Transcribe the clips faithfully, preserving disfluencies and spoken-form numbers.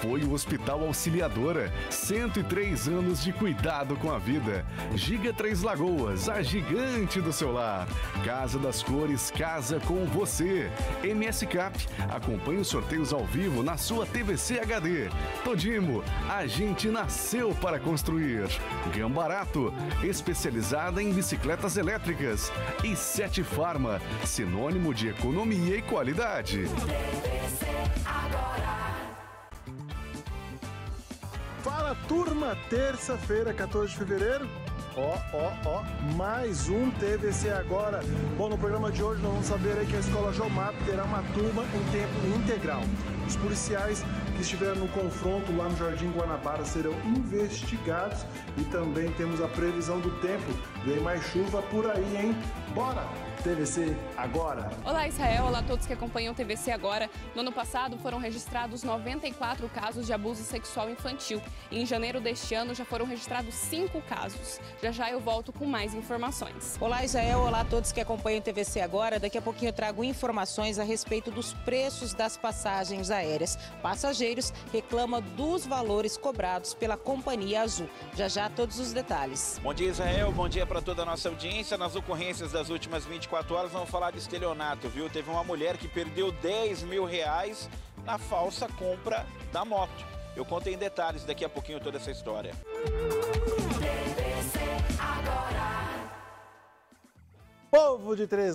foi o Hospital Auxiliadora. cento e três anos de cuidado com a vida. Giga Três Lagoas, a gigante do seu lar. Casa das Cores, casa com você. M S Cap, acompanhe os sorteios ao vivo na sua T V C H D. Todimo, a gente nasceu para construir. Gambarato, especializada em bicicletas elétricas. E Sete Farma, sinônimo de economia e qualidade. Fala, turma! Terça-feira, quatorze de fevereiro. Ó, ó, ó, mais um T V C Agora. Bom, no programa de hoje nós vamos saber aí que a Escola Jomap terá uma turma em tempo integral. Os policiais que estiveram no confronto lá no Jardim Guanabara serão investigados e também temos a previsão do tempo. Vem mais chuva por aí, hein? Bora! T V C Agora. Olá, Israel. Olá a todos que acompanham o T V C Agora. No ano passado foram registrados noventa e quatro casos de abuso sexual infantil. E em janeiro deste ano já foram registrados cinco casos. Já já eu volto com mais informações. Olá, Israel. Olá a todos que acompanham o T V C Agora. Daqui a pouquinho eu trago informações a respeito dos preços das passagens aéreas. Passageiros reclamam dos valores cobrados pela Companhia Azul. Já já todos os detalhes. Bom dia, Israel. Bom dia para toda a nossa audiência. Nas ocorrências das últimas vinte e quatro horas, vamos falar de estelionato, viu? Teve uma mulher que perdeu dez mil reais na falsa compra da moto. Eu conto em detalhes daqui a pouquinho toda essa história. Povo de Três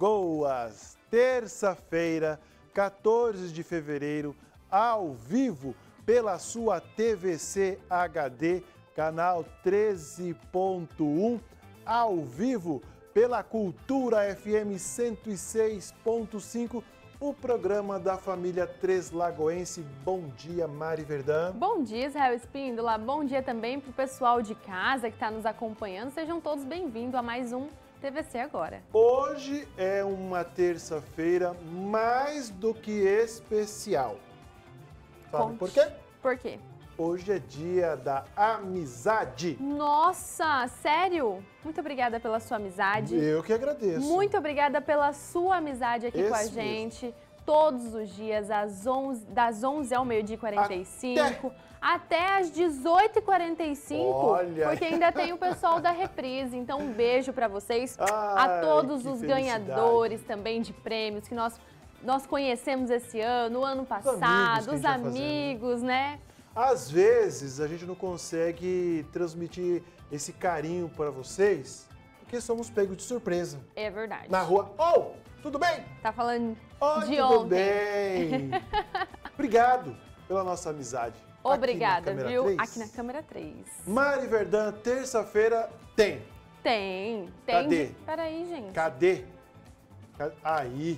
Lagoas, terça-feira, quatorze de fevereiro, ao vivo pela sua T V C H D, canal treze ponto um, ao vivo pela Cultura F M cento e seis ponto cinco, o programa da família Três Lagoense. Bom dia, Mari Verdão. Bom dia, Israel Espíndola. Bom dia também para o pessoal de casa que está nos acompanhando. Sejam todos bem-vindos a mais um T V C Agora. Hoje é uma terça-feira mais do que especial. Sabe Conte. por quê? Por quê? Hoje é dia da amizade. Nossa, sério? Muito obrigada pela sua amizade. Eu que agradeço. Muito obrigada pela sua amizade aqui Esse com a mesmo. gente. Todos os dias, às onze, das onze ao meio-dia e quarenta e cinco, até, até às dezoito e quarenta e cinco, Olha. porque ainda tem o pessoal da reprise. Então, um beijo para vocês, Ai, a todos que os felicidade. ganhadores também de prêmios que nós, nós conhecemos esse ano, o ano passado, amigos os que a gente vai amigos, né? Às vezes a gente não consegue transmitir esse carinho para vocês porque somos pegos de surpresa. É verdade. Na rua. Oh, tudo bem? Tá falando Oi, de tudo ontem. bem? Obrigado pela nossa amizade. Obrigada, Aqui na viu? três. Aqui na câmera três. Mari Verdão, terça-feira tem. Tem, tem. Cadê? De... Peraí, gente. Cadê? Cadê? Aí.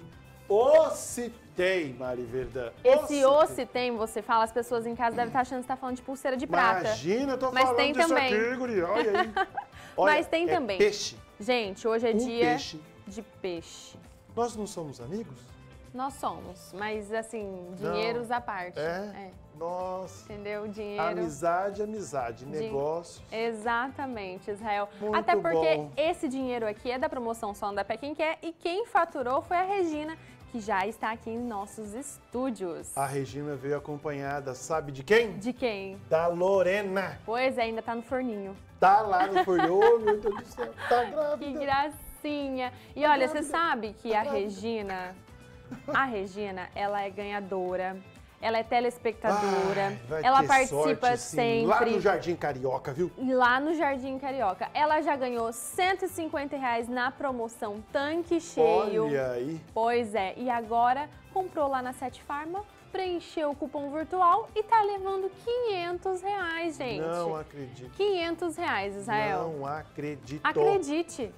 O se tem, Mari Verdão. Esse o se tem, você fala, as pessoas em casa devem estar achando que você está falando de pulseira de prata. Imagina, eu tô Mas falando tem disso também. aqui, guri. Olha aí. Olha, Mas tem é também. Peixe. Gente, hoje é Um dia peixe. de peixe. Nós não somos amigos? Nós somos, mas assim, dinheiros à parte. É? Nossa. Entendeu? Dinheiro. Amizade, amizade, Din- negócio. Exatamente, Israel. Muito Até porque bom. esse dinheiro aqui é da promoção Só Anda Pé Quem Quer e quem faturou foi a Regina, que já está aqui em nossos estúdios. A Regina veio acompanhada, sabe de quem? De quem? Da Lorena. Pois é, ainda tá no forninho. Tá lá no forno. Ô, meu Deus do céu. Tá Que grávida. gracinha. E Tá olha, você grávida. sabe que Tá a grávida. Regina, a Regina, ela é ganhadora, ela é telespectadora, Ai, vai ela ter participa sorte, sim. Lá sempre. no Jardim Carioca, viu? E lá no Jardim Carioca. Ela já ganhou cento e cinquenta reais na promoção Tanque Cheio. Olha aí. Pois é, e agora comprou lá na Sete Farma, preencheu o cupom virtual e tá levando quinhentos reais, gente. Não acredito. quinhentos reais, Israel. Não acredito. Acredite.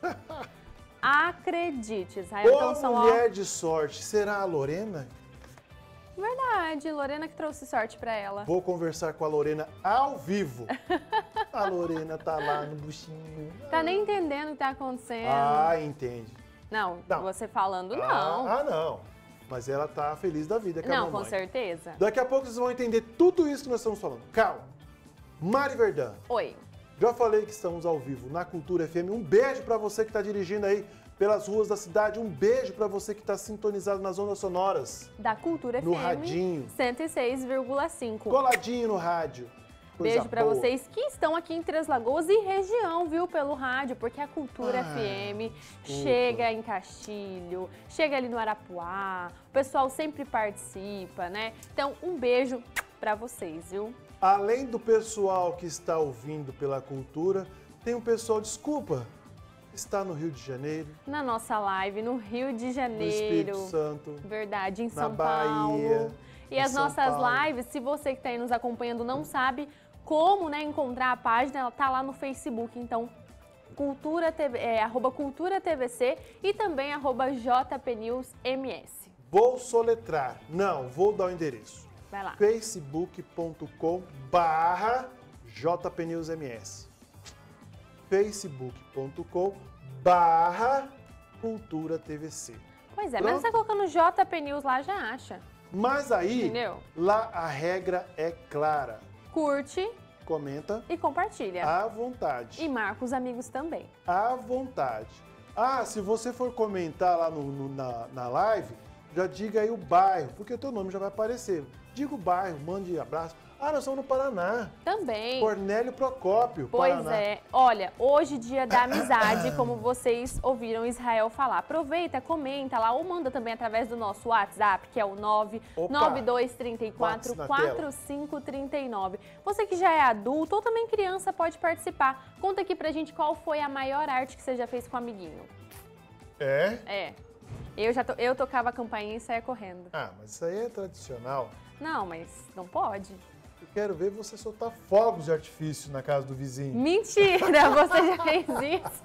Acredite, Israel. Ô, Então são, ó, mulher de sorte, será a Lorena? verdade, Lorena que trouxe sorte pra ela. Vou conversar com a Lorena ao vivo. A Lorena tá lá no buchinho. Tá nem entendendo o que tá acontecendo. Ah, entende. Não, Não. você falando não. Ah, ah, não. Mas ela tá feliz da vida com a Não, mamãe. com certeza. Daqui a pouco vocês vão entender tudo isso que nós estamos falando. Calma. Mari Verdão, Oi. já falei que estamos ao vivo na Cultura F M. Um beijo pra você que tá dirigindo aí pelas ruas da cidade. Um beijo para você que está sintonizado nas ondas sonoras. Da Cultura No F M. radinho. cento e seis vírgula cinco. Coladinho no rádio. Coisa Beijo para boa. vocês que estão aqui em Três Lagoas e região, viu, pelo rádio, porque a Cultura Ah, F M desculpa. chega em Castilho, chega ali no Arapuá, o pessoal sempre participa, né? Então, um beijo para vocês, viu? Além do pessoal que está ouvindo pela Cultura, tem um pessoal, desculpa, está no Rio de Janeiro, Na nossa live no Rio de no Janeiro. Espírito Santo, Verdade, em na São Bahia, Paulo. E em as São nossas Paulo. lives, se você que está aí nos acompanhando não sabe como, né, encontrar a página, ela tá lá no Facebook, então Cultura T V, é, arroba Cultura T V C e também arroba J P News M S. Vou soletrar, não, vou dar o endereço. Vai lá. facebook ponto com barra J P News M S. facebook ponto com barra Cultura T V C. Pois é, Pronto. mas você colocando J P News lá já acha. Mas aí, Entendeu? lá a regra é clara. Curte Comenta e compartilha. à vontade. E marca os amigos também. À vontade. Ah, se você for comentar lá no, no- na, na live, já diga aí o bairro, porque o teu nome já vai aparecer. Diga o bairro, mande abraço. Ah, nós estamos no Paraná. Também. Cornélio Procópio, Pois Paraná. é. Olha, hoje dia da amizade, como vocês ouviram Israel falar. Aproveita, comenta lá ou manda também através do nosso WhatsApp, que é o nove nove dois três quatro, quatro cinco três nove. Você que já é adulto ou também criança pode participar. Conta aqui pra gente qual foi a maior arte que você já fez com o amiguinho. É? É. Eu já to- eu tocava a campainha e saía correndo. Ah, mas isso aí é tradicional. Não, mas não pode. Eu quero ver você soltar fogos de artifício na casa do vizinho. Mentira, você já fez isso?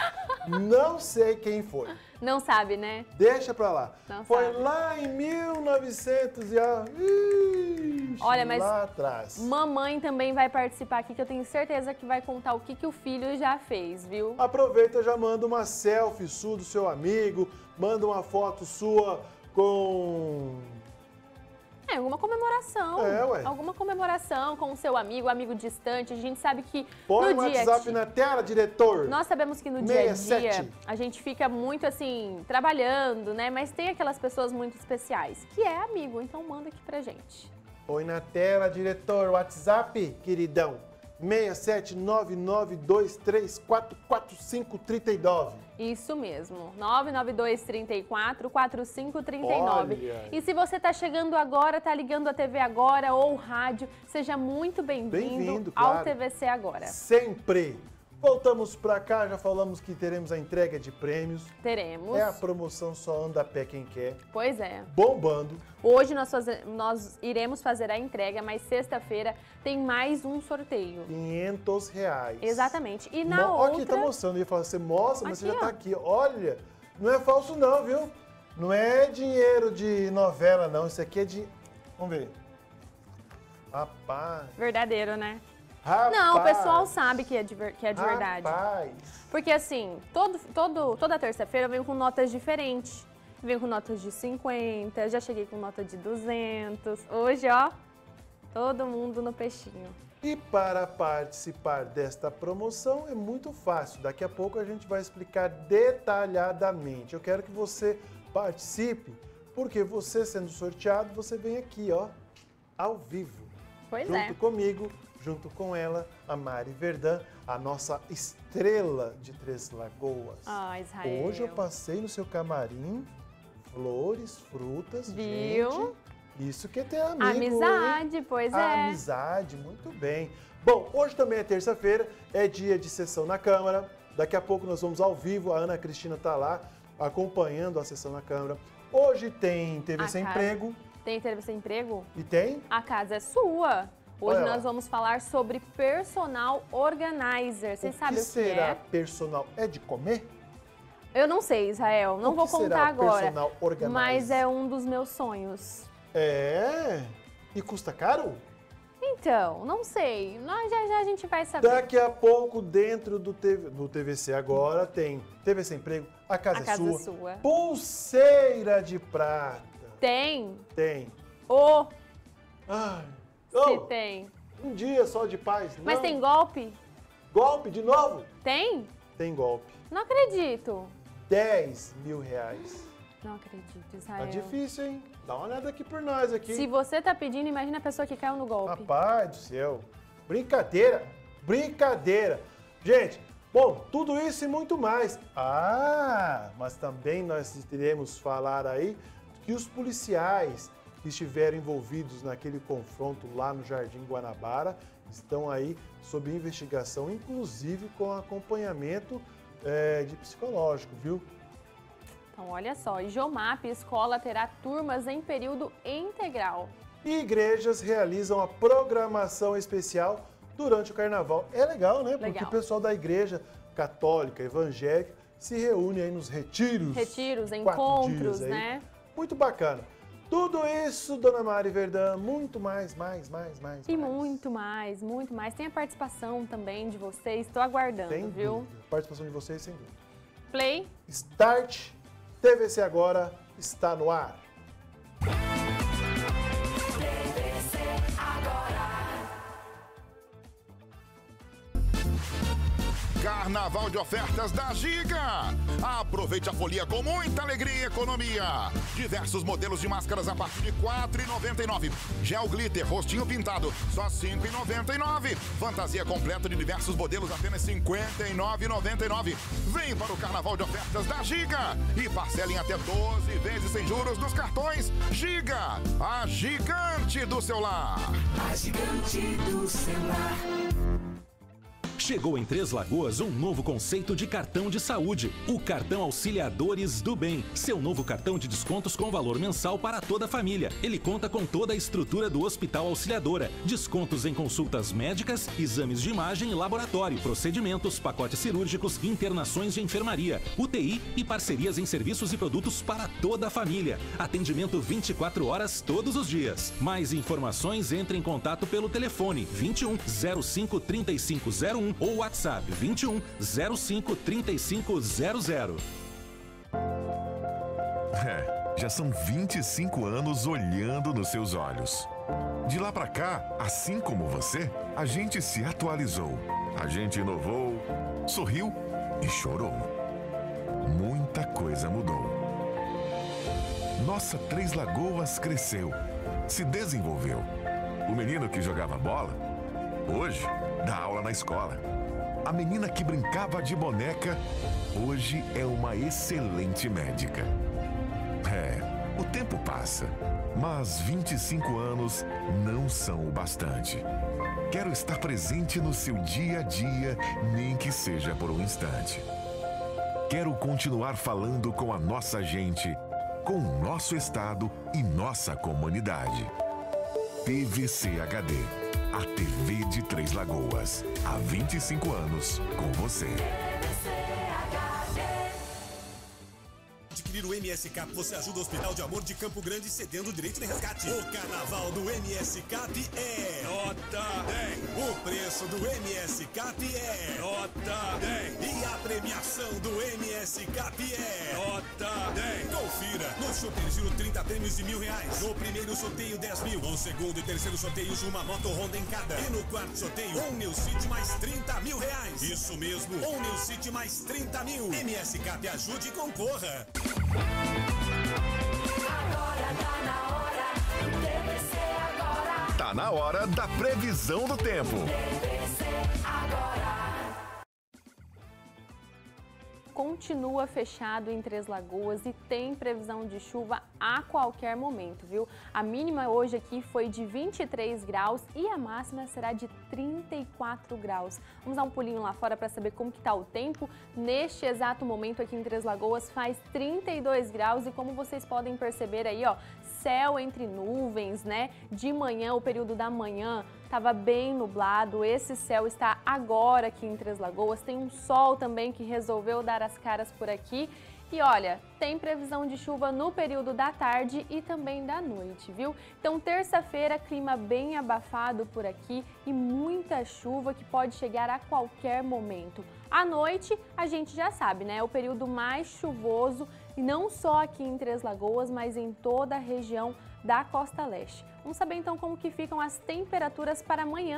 Não sei quem foi. Não sabe, né? Deixa pra lá. Não foi sabe. lá em mil e novecentos e... ó, ixi, Olha, mas lá atrás. Mamãe também vai participar aqui, que eu tenho certeza que vai contar o que, que o filho já fez, viu? Aproveita e já manda uma selfie sua do seu amigo, manda uma foto sua com... É, alguma comemoração. É, ué. Alguma comemoração com o seu amigo, amigo distante. A gente sabe que Põe no o dia a WhatsApp dia... na tela, diretor. Nós sabemos que no dia a sessenta e dia sete. a gente fica muito assim, trabalhando, né? Mas tem aquelas pessoas muito especiais, que é amigo, então manda aqui pra gente. Põe na tela, diretor, WhatsApp, queridão. seis sete nove nove dois três quatro quatro cinco três nove. Isso mesmo, nove nove dois três quatro, quatro cinco três nove. Olha. E se você está chegando agora, está ligando a T V Agora ou o rádio, seja muito bem-vindo Bem-vindo, ao claro. T V C Agora. Sempre. Voltamos pra cá, já falamos que teremos a entrega de prêmios. Teremos. É a promoção Só Anda a Pé Quem Quer. Pois é. Bombando. Hoje nós, faze- nós iremos fazer a entrega, mas sexta-feira tem mais um sorteio. quinhentos reais. Exatamente. E na Mo- Olha outra... aqui, tá mostrando. Eu ia falar, você mostra, mas Aqui, você já tá ó. aqui. Olha, não é falso não, viu? Não é dinheiro de novela, não. Isso aqui é de... Vamos ver. Rapaz. Verdadeiro, né? Rapaz. Não, o pessoal sabe que é de, ver- que é de verdade. Rapaz. Porque assim, todo, todo, toda terça-feira eu venho com notas diferentes. Venho com notas de cinquenta, já cheguei com nota de duzentos. Hoje, ó, todo mundo no peixinho. E para participar desta promoção é muito fácil. Daqui a pouco a gente vai explicar detalhadamente. Eu quero que você participe, porque você sendo sorteado, você vem aqui, ó, ao vivo. Pois junto é. comigo, junto com ela, a Mari Verdã, a nossa estrela de Três Lagoas. Ah, Israel. Hoje eu passei no seu camarim, flores, frutas, Viu? gente. Isso que é ter amigo, Amizade, hein? pois A é. amizade, muito bem. Bom, hoje também é terça-feira, é dia de sessão na Câmara. Daqui a pouco nós vamos ao vivo, a Ana Cristina está lá acompanhando a sessão na Câmara. Hoje tem T V A Sem casa. Emprego Tem T V Sem Emprego? e tem... A casa é sua. Hoje Olha lá. nós vamos falar sobre personal organizer. Você o sabe que o que será é? personal? É de comer? Eu não sei, Israel. Não O vou que será contar agora. personal organizer? Mas é um dos meus sonhos. É? E custa caro? Então, não sei. Nós já já a gente vai saber. Daqui a pouco, dentro do, T V, do T V C Agora, tem T V Sem Emprego, A Casa, A é, casa sua, é sua. Pulseira de Prata. Tem. Tem. Ô, Ai. se Oh, tem. um dia só de paz. Mas não. tem golpe? Golpe de novo? Tem? Tem golpe. Não acredito. dez mil reais. Não acredito, Israel. Tá difícil, hein? Dá uma olhada aqui por nós aqui. Se você tá pedindo, imagina a pessoa que caiu no golpe. Rapaz do céu. Brincadeira, brincadeira. Gente, bom, tudo isso e muito mais. Ah, mas também nós iremos falar aí que os policiais que estiveram envolvidos naquele confronto lá no Jardim Guanabara estão aí sob investigação, inclusive com acompanhamento é, de psicológico, viu? Então, olha só, Jomap Escola terá turmas em período integral. E igrejas realizam a programação especial durante o carnaval. É legal, né? Porque Legal. o pessoal da igreja católica, evangélica, se reúne aí nos retiros. Retiros, quatro encontros, dias aí. né? Muito bacana. Tudo isso, Dona Mari Verdão, muito mais, mais, mais, mais. E mais. muito mais, muito mais. Tem a participação também de vocês, estou aguardando, Sem viu? dúvida. Participação de vocês, sem dúvida. Play. Start T V C Agora está no ar. Carnaval de ofertas da Giga. Aproveite a folia com muita alegria e economia. Diversos modelos de máscaras a partir de quatro reais e noventa e nove centavos. Gel glitter, rostinho pintado, só cinco reais e noventa e nove centavos. Fantasia completa de diversos modelos, apenas cinquenta e nove reais e noventa e nove centavos. Vem para o Carnaval de ofertas da Giga e parcelem até doze vezes sem juros nos cartões. Giga, a gigante do celular. A gigante do celular. Chegou em Três Lagoas um novo conceito de cartão de saúde, o Cartão Auxiliadores do Bem. Seu novo cartão de descontos com valor mensal para toda a família. Ele conta com toda a estrutura do Hospital Auxiliadora. Descontos em consultas médicas, exames de imagem e laboratório, procedimentos, pacotes cirúrgicos, internações de enfermaria, U T I e parcerias em serviços e produtos para toda a família. Atendimento vinte e quatro horas todos os dias. Mais informações, entre em contato pelo telefone vinte e um, zero cinco, trinta e cinco zero um ou WhatsApp vinte e um, zero cinco, trinta e cinco zero zero. É, já são vinte e cinco anos olhando nos seus olhos. De lá pra cá, assim como você, a gente se atualizou. A gente inovou, sorriu e chorou. Muita coisa mudou. Nossa Três Lagoas cresceu, se desenvolveu. O menino que jogava bola, hoje dá aula na escola. A menina que brincava de boneca, hoje é uma excelente médica. É, o tempo passa, mas vinte e cinco anos não são o bastante. Quero estar presente no seu dia a dia, nem que seja por um instante. Quero continuar falando com a nossa gente, com o nosso estado e nossa comunidade. T V C H D. A T V de Três Lagoas. Há vinte e cinco anos com você. Adquirir o M S C A P, você ajuda o Hospital de Amor de Campo Grande cedendo o direito de resgate. O carnaval do M S C A P é nota dez. O preço do M S C A P é nota dez. E a premiação do M S C A P é nota dez. Confira. No Super Giro, trinta prêmios de mil reais. No primeiro sorteio, dez mil. No segundo e terceiro sorteios, uma moto Honda em cada. E no quarto sorteio, um New City mais trinta mil reais. Isso mesmo, um New City mais trinta mil. M S C A P, ajude e concorra. Agora tá na hora do T V C Agora. Tá na hora da previsão do tempo. T V C Agora. Continua fechado em Três Lagoas e tem previsão de chuva a qualquer momento, viu? A mínima hoje aqui foi de vinte e três graus e a máxima será de trinta e quatro graus. Vamos dar um pulinho lá fora para saber como que tá o tempo. Neste exato momento aqui em Três Lagoas faz trinta e dois graus e como vocês podem perceber aí, ó, céu entre nuvens, né? De manhã, o período da manhã estava bem nublado. Esse céu está agora aqui em Três Lagoas. Tem um sol também que resolveu dar as caras por aqui. E olha, tem previsão de chuva no período da tarde e também da noite, viu? Então, terça-feira, clima bem abafado por aqui e muita chuva que pode chegar a qualquer momento. À noite, a gente já sabe, né? É o período mais chuvoso e não só aqui em Três Lagoas, mas em toda a região da Costa Leste. Vamos saber então como que ficam as temperaturas para amanhã,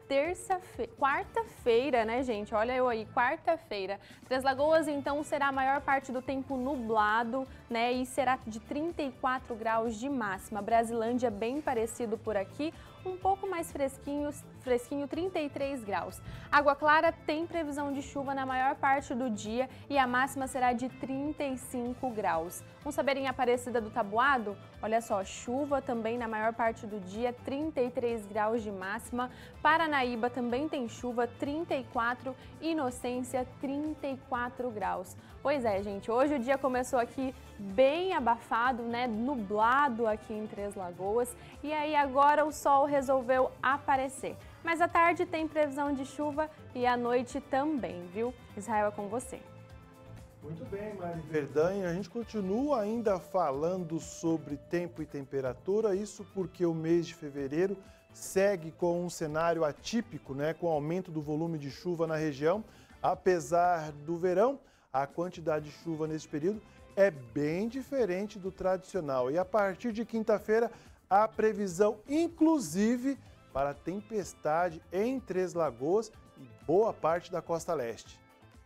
terça-feira, quarta-feira, né, gente? Olha eu aí, quarta-feira. Três Lagoas, então, será a maior parte do tempo nublado, né? E será de trinta e quatro graus de máxima. Brasilândia bem parecido por aqui, um pouco mais fresquinho, fresquinho, trinta e três graus. Água Clara tem previsão de chuva na maior parte do dia e a máxima será de trinta e cinco graus. Vamos saber em Aparecida do Taboado? Olha só, chuva também na maior parte do dia, trinta e três graus de máxima. Paranaíba também tem chuva, trinta e quatro, Inocência, trinta e quatro graus. Pois é, gente, hoje o dia começou aqui bem abafado, né, nublado aqui em Três Lagoas, e aí agora o sol resolveu aparecer. Mas à tarde tem previsão de chuva e à noite também, viu? Israel, é com você. Muito bem, Mari Verdanha. A gente continua ainda falando sobre tempo e temperatura, isso porque o mês de fevereiro segue com um cenário atípico, né, com aumento do volume de chuva na região. Apesar do verão, a quantidade de chuva nesse período é bem diferente do tradicional. E a partir de quinta-feira, a previsão, inclusive, para tempestade em Três Lagoas e boa parte da costa leste.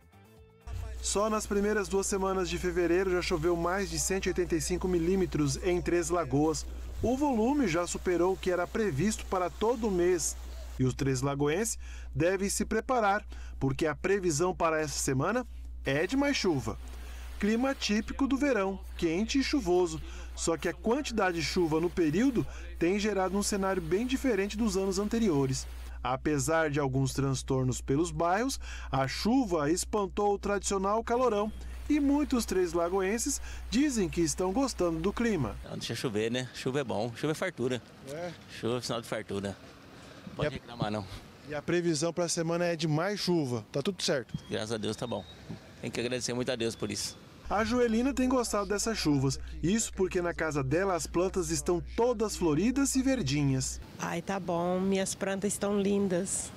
Só nas primeiras duas semanas de fevereiro já choveu mais de cento e oitenta e cinco milímetros em Três Lagoas. O volume já superou o que era previsto para todo o mês. E os três lagoenses devem se preparar, porque a previsão para essa semana é de mais chuva. Clima típico do verão, quente e chuvoso, só que a quantidade de chuva no período tem gerado um cenário bem diferente dos anos anteriores. Apesar de alguns transtornos pelos bairros, a chuva espantou o tradicional calorão e muitos três lagoenses dizem que estão gostando do clima. Não, deixa chover, né? Chuva é bom, chuva é fartura. É. Chuva é sinal de fartura. Não pode e reclamar, não. E a previsão para a semana é de mais chuva, tá tudo certo? Graças a Deus tá bom. Tem que agradecer muito a Deus por isso. A Joelina tem gostado dessas chuvas, isso porque na casa dela as plantas estão todas floridas e verdinhas. Ai, tá bom, minhas plantas estão lindas.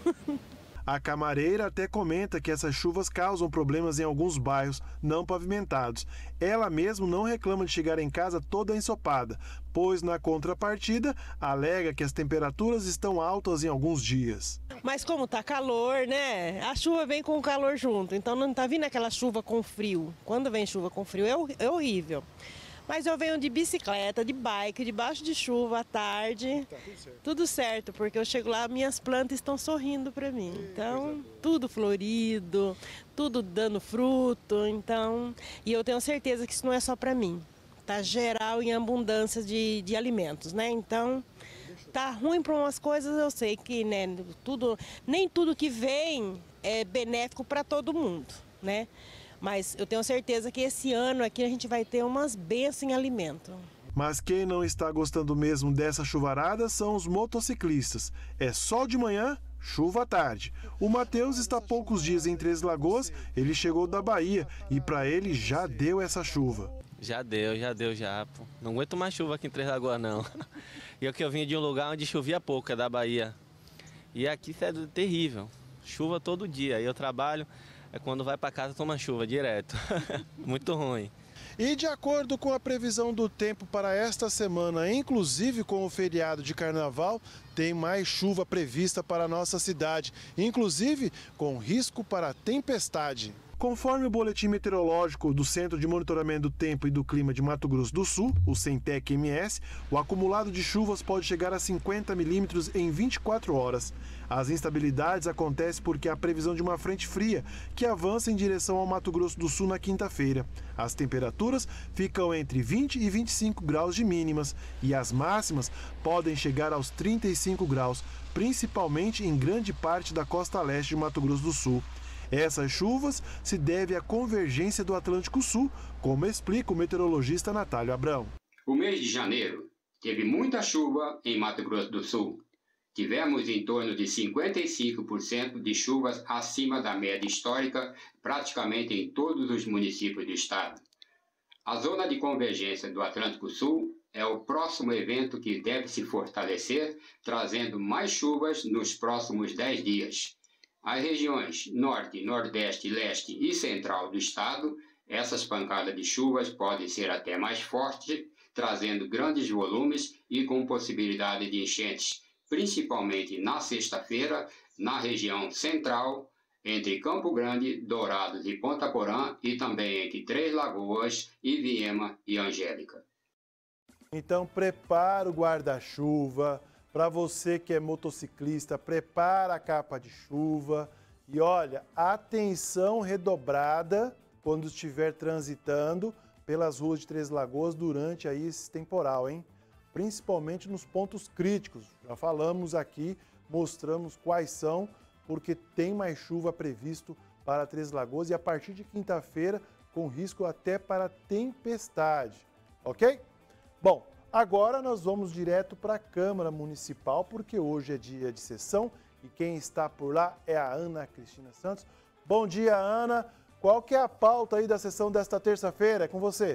A camareira até comenta que essas chuvas causam problemas em alguns bairros não pavimentados. Ela mesmo não reclama de chegar em casa toda ensopada, pois na contrapartida alega que as temperaturas estão altas em alguns dias. Mas como tá calor, né? A chuva vem com o calor junto, então não tá vindo aquela chuva com frio. Quando vem chuva com frio é horrível. Mas eu venho de bicicleta, de bike, debaixo de chuva à tarde. Tá tudo certo. Tudo certo, porque eu chego lá, minhas plantas estão sorrindo para mim. Então, tudo florido, tudo dando fruto, então... E eu tenho certeza que isso não é só para mim. Tá geral em abundância de, de alimentos, né? Então, tá ruim para umas coisas, eu sei que, né, tudo, nem tudo que vem é benéfico para todo mundo, né? Mas eu tenho certeza que esse ano aqui a gente vai ter umas bênçãos em alimento. Mas quem não está gostando mesmo dessa chuvarada são os motociclistas. É sol de manhã, chuva à tarde. O Matheus está há poucos dias em Três Lagoas, ele chegou da Bahia e para ele já deu essa chuva. Já deu, já deu, já. Pô. Não aguento mais chuva aqui em Três Lagoas, não. E eu que eu vim de um lugar onde chovia pouco, é da Bahia. E aqui é terrível, chuva todo dia. Aí eu trabalho... É quando vai para casa toma chuva direto. Muito ruim. E de acordo com a previsão do tempo para esta semana, inclusive com o feriado de carnaval, tem mais chuva prevista para a nossa cidade, inclusive com risco para tempestade. Conforme o boletim meteorológico do Centro de Monitoramento do Tempo e do Clima de Mato Grosso do Sul, o Centec M S, o acumulado de chuvas pode chegar a cinquenta milímetros em vinte e quatro horas. As instabilidades acontecem porque há previsão de uma frente fria que avança em direção ao Mato Grosso do Sul na quinta-feira. As temperaturas ficam entre vinte e vinte e cinco graus de mínimas e as máximas podem chegar aos trinta e cinco graus, principalmente em grande parte da costa leste de Mato Grosso do Sul. Essas chuvas se devem à convergência do Atlântico Sul, como explica o meteorologista Natálio Abrão. O mês de janeiro teve muita chuva em Mato Grosso do Sul. Tivemos em torno de cinquenta e cinco por cento de chuvas acima da média histórica, praticamente em todos os municípios do estado. A zona de convergência do Atlântico Sul é o próximo evento que deve se fortalecer, trazendo mais chuvas nos próximos dez dias. As regiões norte, nordeste, leste e central do estado, essas pancadas de chuvas podem ser até mais fortes, trazendo grandes volumes e com possibilidade de enchentes, principalmente na sexta-feira, na região central, entre Campo Grande, Dourados e Ponta Porã, e também entre Três Lagoas, Iviema e Angélica. Então prepara o guarda-chuva, para você que é motociclista, prepara a capa de chuva e olha, atenção redobrada quando estiver transitando pelas ruas de Três Lagoas durante aí esse temporal, hein? Principalmente nos pontos críticos. Já falamos aqui, mostramos quais são, porque tem mais chuva previsto para Três Lagoas e a partir de quinta-feira com risco até para tempestade, ok? Bom, agora nós vamos direto para a Câmara Municipal, porque hoje é dia de sessão e quem está por lá é a Ana Cristina Santos. Bom dia, Ana. Qual que é a pauta aí da sessão desta terça-feira? É com você.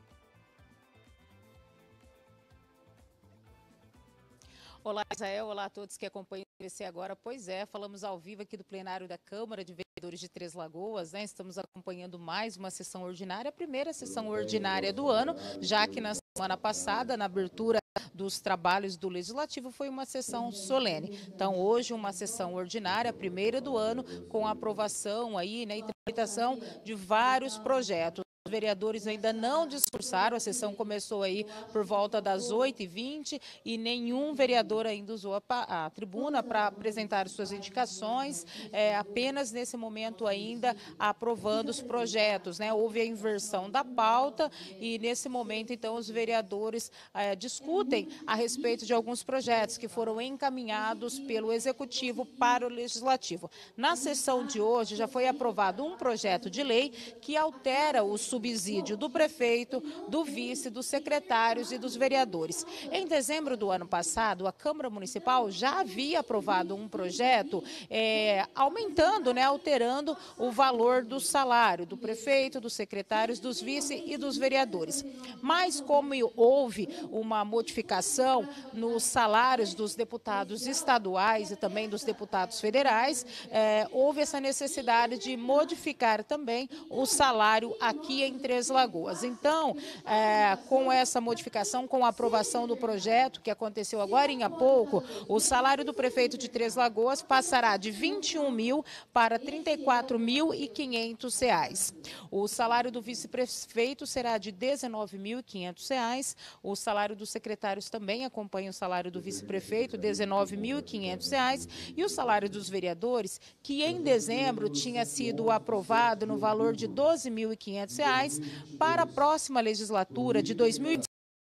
Olá, Israel. Olá a todos que acompanham o T V C Agora. Pois é, falamos ao vivo aqui do plenário da Câmara de Vereadores de Três Lagoas, né? Estamos acompanhando mais uma sessão ordinária, a primeira sessão ordinária do ano, já que na semana passada, na abertura dos trabalhos do Legislativo, foi uma sessão solene. Então, hoje, uma sessão ordinária, a primeira do ano, com a aprovação aí, né, e tramitação de vários projetos. Os vereadores ainda não discursaram, a sessão começou aí por volta das oito e vinte e nenhum vereador ainda usou a, a tribuna para apresentar suas indicações, é, apenas nesse momento ainda aprovando os projetos, né? Houve a inversão da pauta e nesse momento então os vereadores é, discutem a respeito de alguns projetos que foram encaminhados pelo Executivo para o Legislativo. Na sessão de hoje já foi aprovado um projeto de lei que altera os subsídio do prefeito, do vice, dos secretários e dos vereadores. Em dezembro do ano passado, a Câmara Municipal já havia aprovado um projeto é, aumentando, né, alterando o valor do salário do prefeito, dos secretários, dos vice e dos vereadores. Mas como houve uma modificação nos salários dos deputados estaduais e também dos deputados federais, é, houve essa necessidade de modificar também o salário aqui em Três Lagoas. Então, é, com essa modificação, com a aprovação do projeto que aconteceu agora há pouco, o salário do prefeito de Três Lagoas passará de vinte e um mil para trinta e quatro mil e quinhentos reais. O salário do vice-prefeito será de dezenove mil e quinhentos reais. O salário dos secretários também acompanha o salário do vice-prefeito, dezenove mil e quinhentos reais. E o salário dos vereadores, que em dezembro tinha sido aprovado no valor de doze mil e quinhentos reais, para a próxima legislatura de dois mil e vinte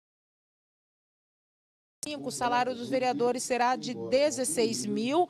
e cinco, o salário dos vereadores será de dezesseis mil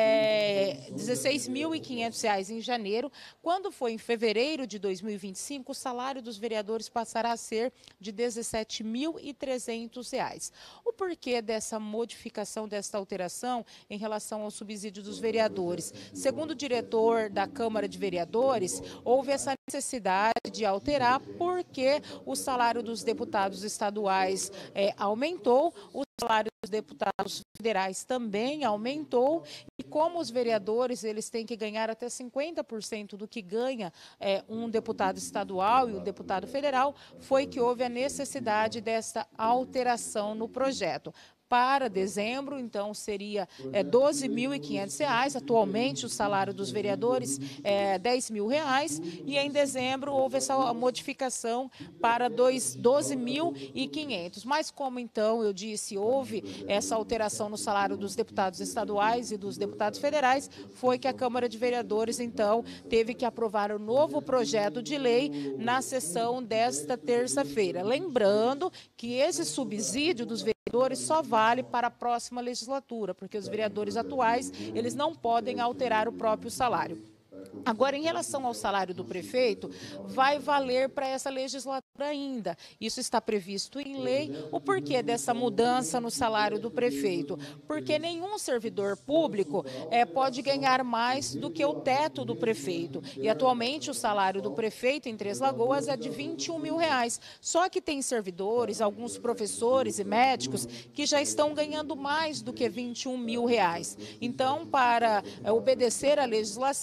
e quinhentos reais em janeiro. Quando for em fevereiro de dois mil e vinte e cinco, o salário dos vereadores passará a ser de dezessete mil e trezentos reais. O porquê dessa modificação, desta alteração em relação ao subsídio dos vereadores? Segundo o diretor da Câmara de Vereadores, houve essa necessidade de alterar porque o salário dos deputados estaduais é, aumentou, o salário dos deputados federais também aumentou e como os vereadores eles têm que ganhar até cinquenta por cento do que ganha é, um deputado estadual e um deputado federal, foi que houve a necessidade dessa alteração no projeto. Para dezembro, então, seria é, doze mil e quinhentos reais. Atualmente, o salário dos vereadores é dez mil reais. E em dezembro, houve essa modificação para doze mil e quinhentos. Mas como, então, eu disse, houve essa alteração no salário dos deputados estaduais e dos deputados federais, foi que a Câmara de Vereadores, então, teve que aprovar o novo projeto de lei na sessão desta terça-feira. Lembrando que esse subsídio dos vereadores só vale para a próxima legislatura, porque os vereadores atuais, eles não podem alterar o próprio salário. Agora, em relação ao salário do prefeito, vai valer para essa legislatura ainda. Isso está previsto em lei. O porquê dessa mudança no salário do prefeito? Porque nenhum servidor público é, pode ganhar mais do que o teto do prefeito. E atualmente o salário do prefeito em Três Lagoas é de vinte e um mil reais. Só que tem servidores, alguns professores e médicos que já estão ganhando mais do que vinte e um mil reais. Então, para é, obedecer à legislação, para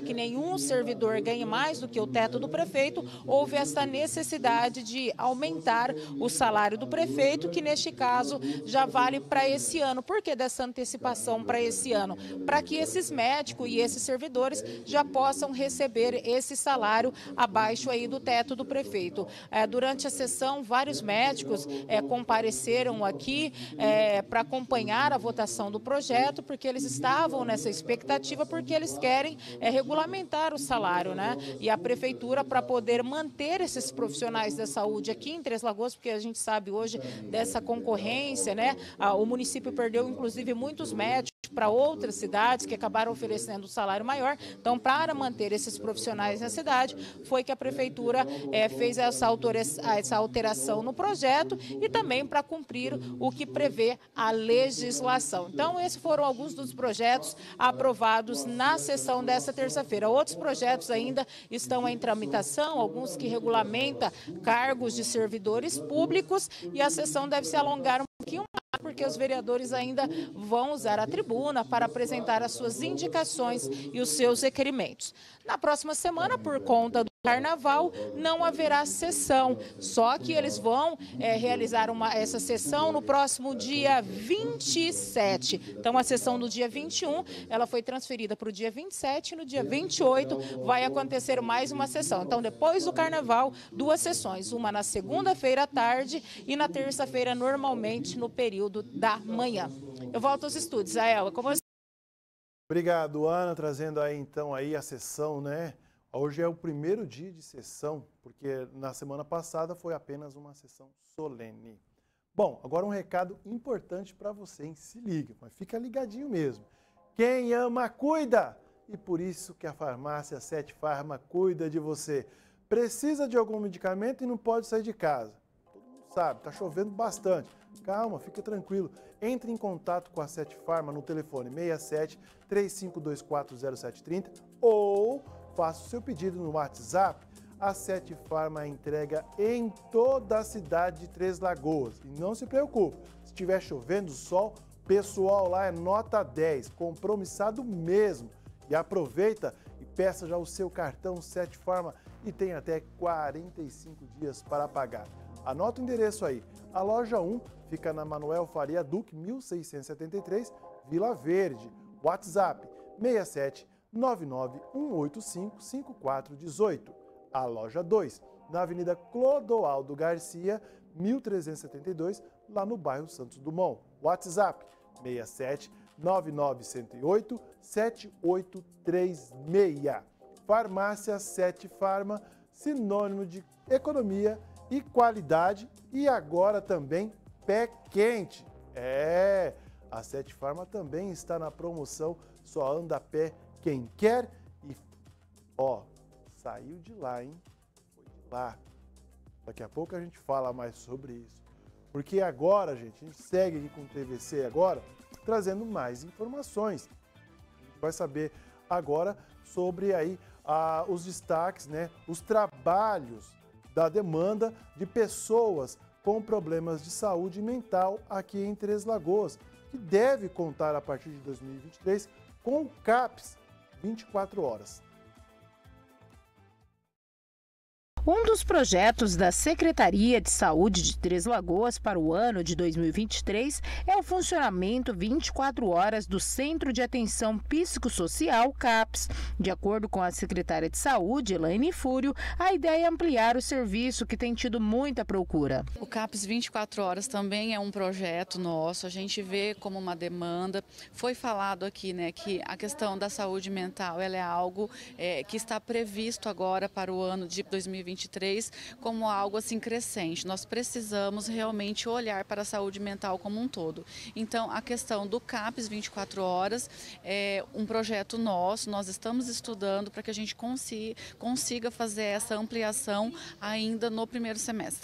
para que nenhum servidor ganhe mais do que o teto do prefeito, houve esta necessidade de aumentar o salário do prefeito, que neste caso já vale para esse ano. Por que dessa antecipação para esse ano? Para que esses médicos e esses servidores já possam receber esse salário abaixo aí do teto do prefeito. É, durante a sessão, vários médicos é, compareceram aqui é, para acompanhar a votação do projeto, porque eles estavam nessa expectativa, porque eles querem é, regulamentar o salário, né? E a prefeitura, para poder manter esses profissionais da saúde aqui em Três Lagoas, porque a gente sabe hoje dessa concorrência, né? Ah, o município perdeu, inclusive, muitos médicos para outras cidades que acabaram oferecendo um salário maior. Então, para manter esses profissionais na cidade, foi que a prefeitura é, fez essa, essa alteração no projeto e também para cumprir o que prevê a legislação. Então, esses foram alguns dos projetos aprovados na sessão dessa terça-feira. Outros projetos ainda estão em tramitação, alguns que regulamentam cargos de servidores públicos, e a sessão deve se alongar um pouquinho mais, porque os vereadores ainda vão usar a tribuna para apresentar as suas indicações e os seus requerimentos. Na próxima semana, por conta do Carnaval, não haverá sessão, só que eles vão é, realizar uma, essa sessão no próximo dia vinte e sete. Então, a sessão do dia vinte e um, ela foi transferida para o dia vinte e sete, e no dia vinte e oito vai acontecer mais uma sessão. Então, depois do Carnaval, duas sessões, uma na segunda-feira à tarde e na terça-feira, normalmente, no período da manhã. Eu volto aos estúdios. Ael, com você. Obrigado, Ana, trazendo aí então aí a sessão, né? Hoje é o primeiro dia de sessão, porque na semana passada foi apenas uma sessão solene. Bom, agora um recado importante para você, hein? Se liga, mas fica ligadinho mesmo. Quem ama, cuida! E por isso que a farmácia Sete Farma cuida de você. Precisa de algum medicamento e não pode sair de casa. Todo mundo sabe, está chovendo bastante. Calma, fica tranquilo. Entre em contato com a Sete Farma no telefone seis sete, três cinco dois quatro, zero sete três zero ou faça o seu pedido no WhatsApp. A Sete Farma entrega em toda a cidade de Três Lagoas. E não se preocupe, se estiver chovendo, sol, pessoal lá é nota dez, compromissado mesmo. E aproveita e peça já o seu cartão Sete Farma e tem até quarenta e cinco dias para pagar. Anota o endereço aí. A loja um fica na Manuel Faria Duque, mil seiscentos e setenta e três, Vila Verde. WhatsApp seis sete nove nove um oito cinco cinco quatro um oito. A loja dois, na Avenida Clodoaldo Garcia, mil trezentos e setenta e dois, lá no bairro Santos Dumont. WhatsApp seis sete nove nove zero oito sete oito três seis. Farmácia Sete Farma, sinônimo de economia e qualidade, e agora também pé quente. É, a Sete Farma também está na promoção Só Anda a Pé Quem Quer. E, ó, saiu de lá, hein? Foi de lá. Daqui a pouco a gente fala mais sobre isso. Porque agora, gente, a gente segue aqui com o T V C agora, trazendo mais informações. A gente vai saber agora sobre aí ah, os destaques, né? Os trabalhos da demanda de pessoas com problemas de saúde mental aqui em Três Lagoas, que deve contar a partir de dois mil e vinte e três com o CAPS vinte e quatro horas. Um dos projetos da Secretaria de Saúde de Três Lagoas para o ano de dois mil e vinte e três é o funcionamento vinte e quatro horas do Centro de Atenção Psicossocial CAPS. De acordo com a secretária de Saúde, Elaine Fúrio, a ideia é ampliar o serviço que tem tido muita procura. O CAPS vinte e quatro horas também é um projeto nosso, a gente vê como uma demanda. Foi falado aqui, né, que a questão da saúde mental ela é algo é, que está previsto agora para o ano de dois mil e vinte e três como algo assim crescente. Nós precisamos realmente olhar para a saúde mental como um todo. Então, a questão do CAPS vinte e quatro horas é um projeto nosso, nós estamos estudando para que a gente consiga, consiga fazer essa ampliação ainda no primeiro semestre.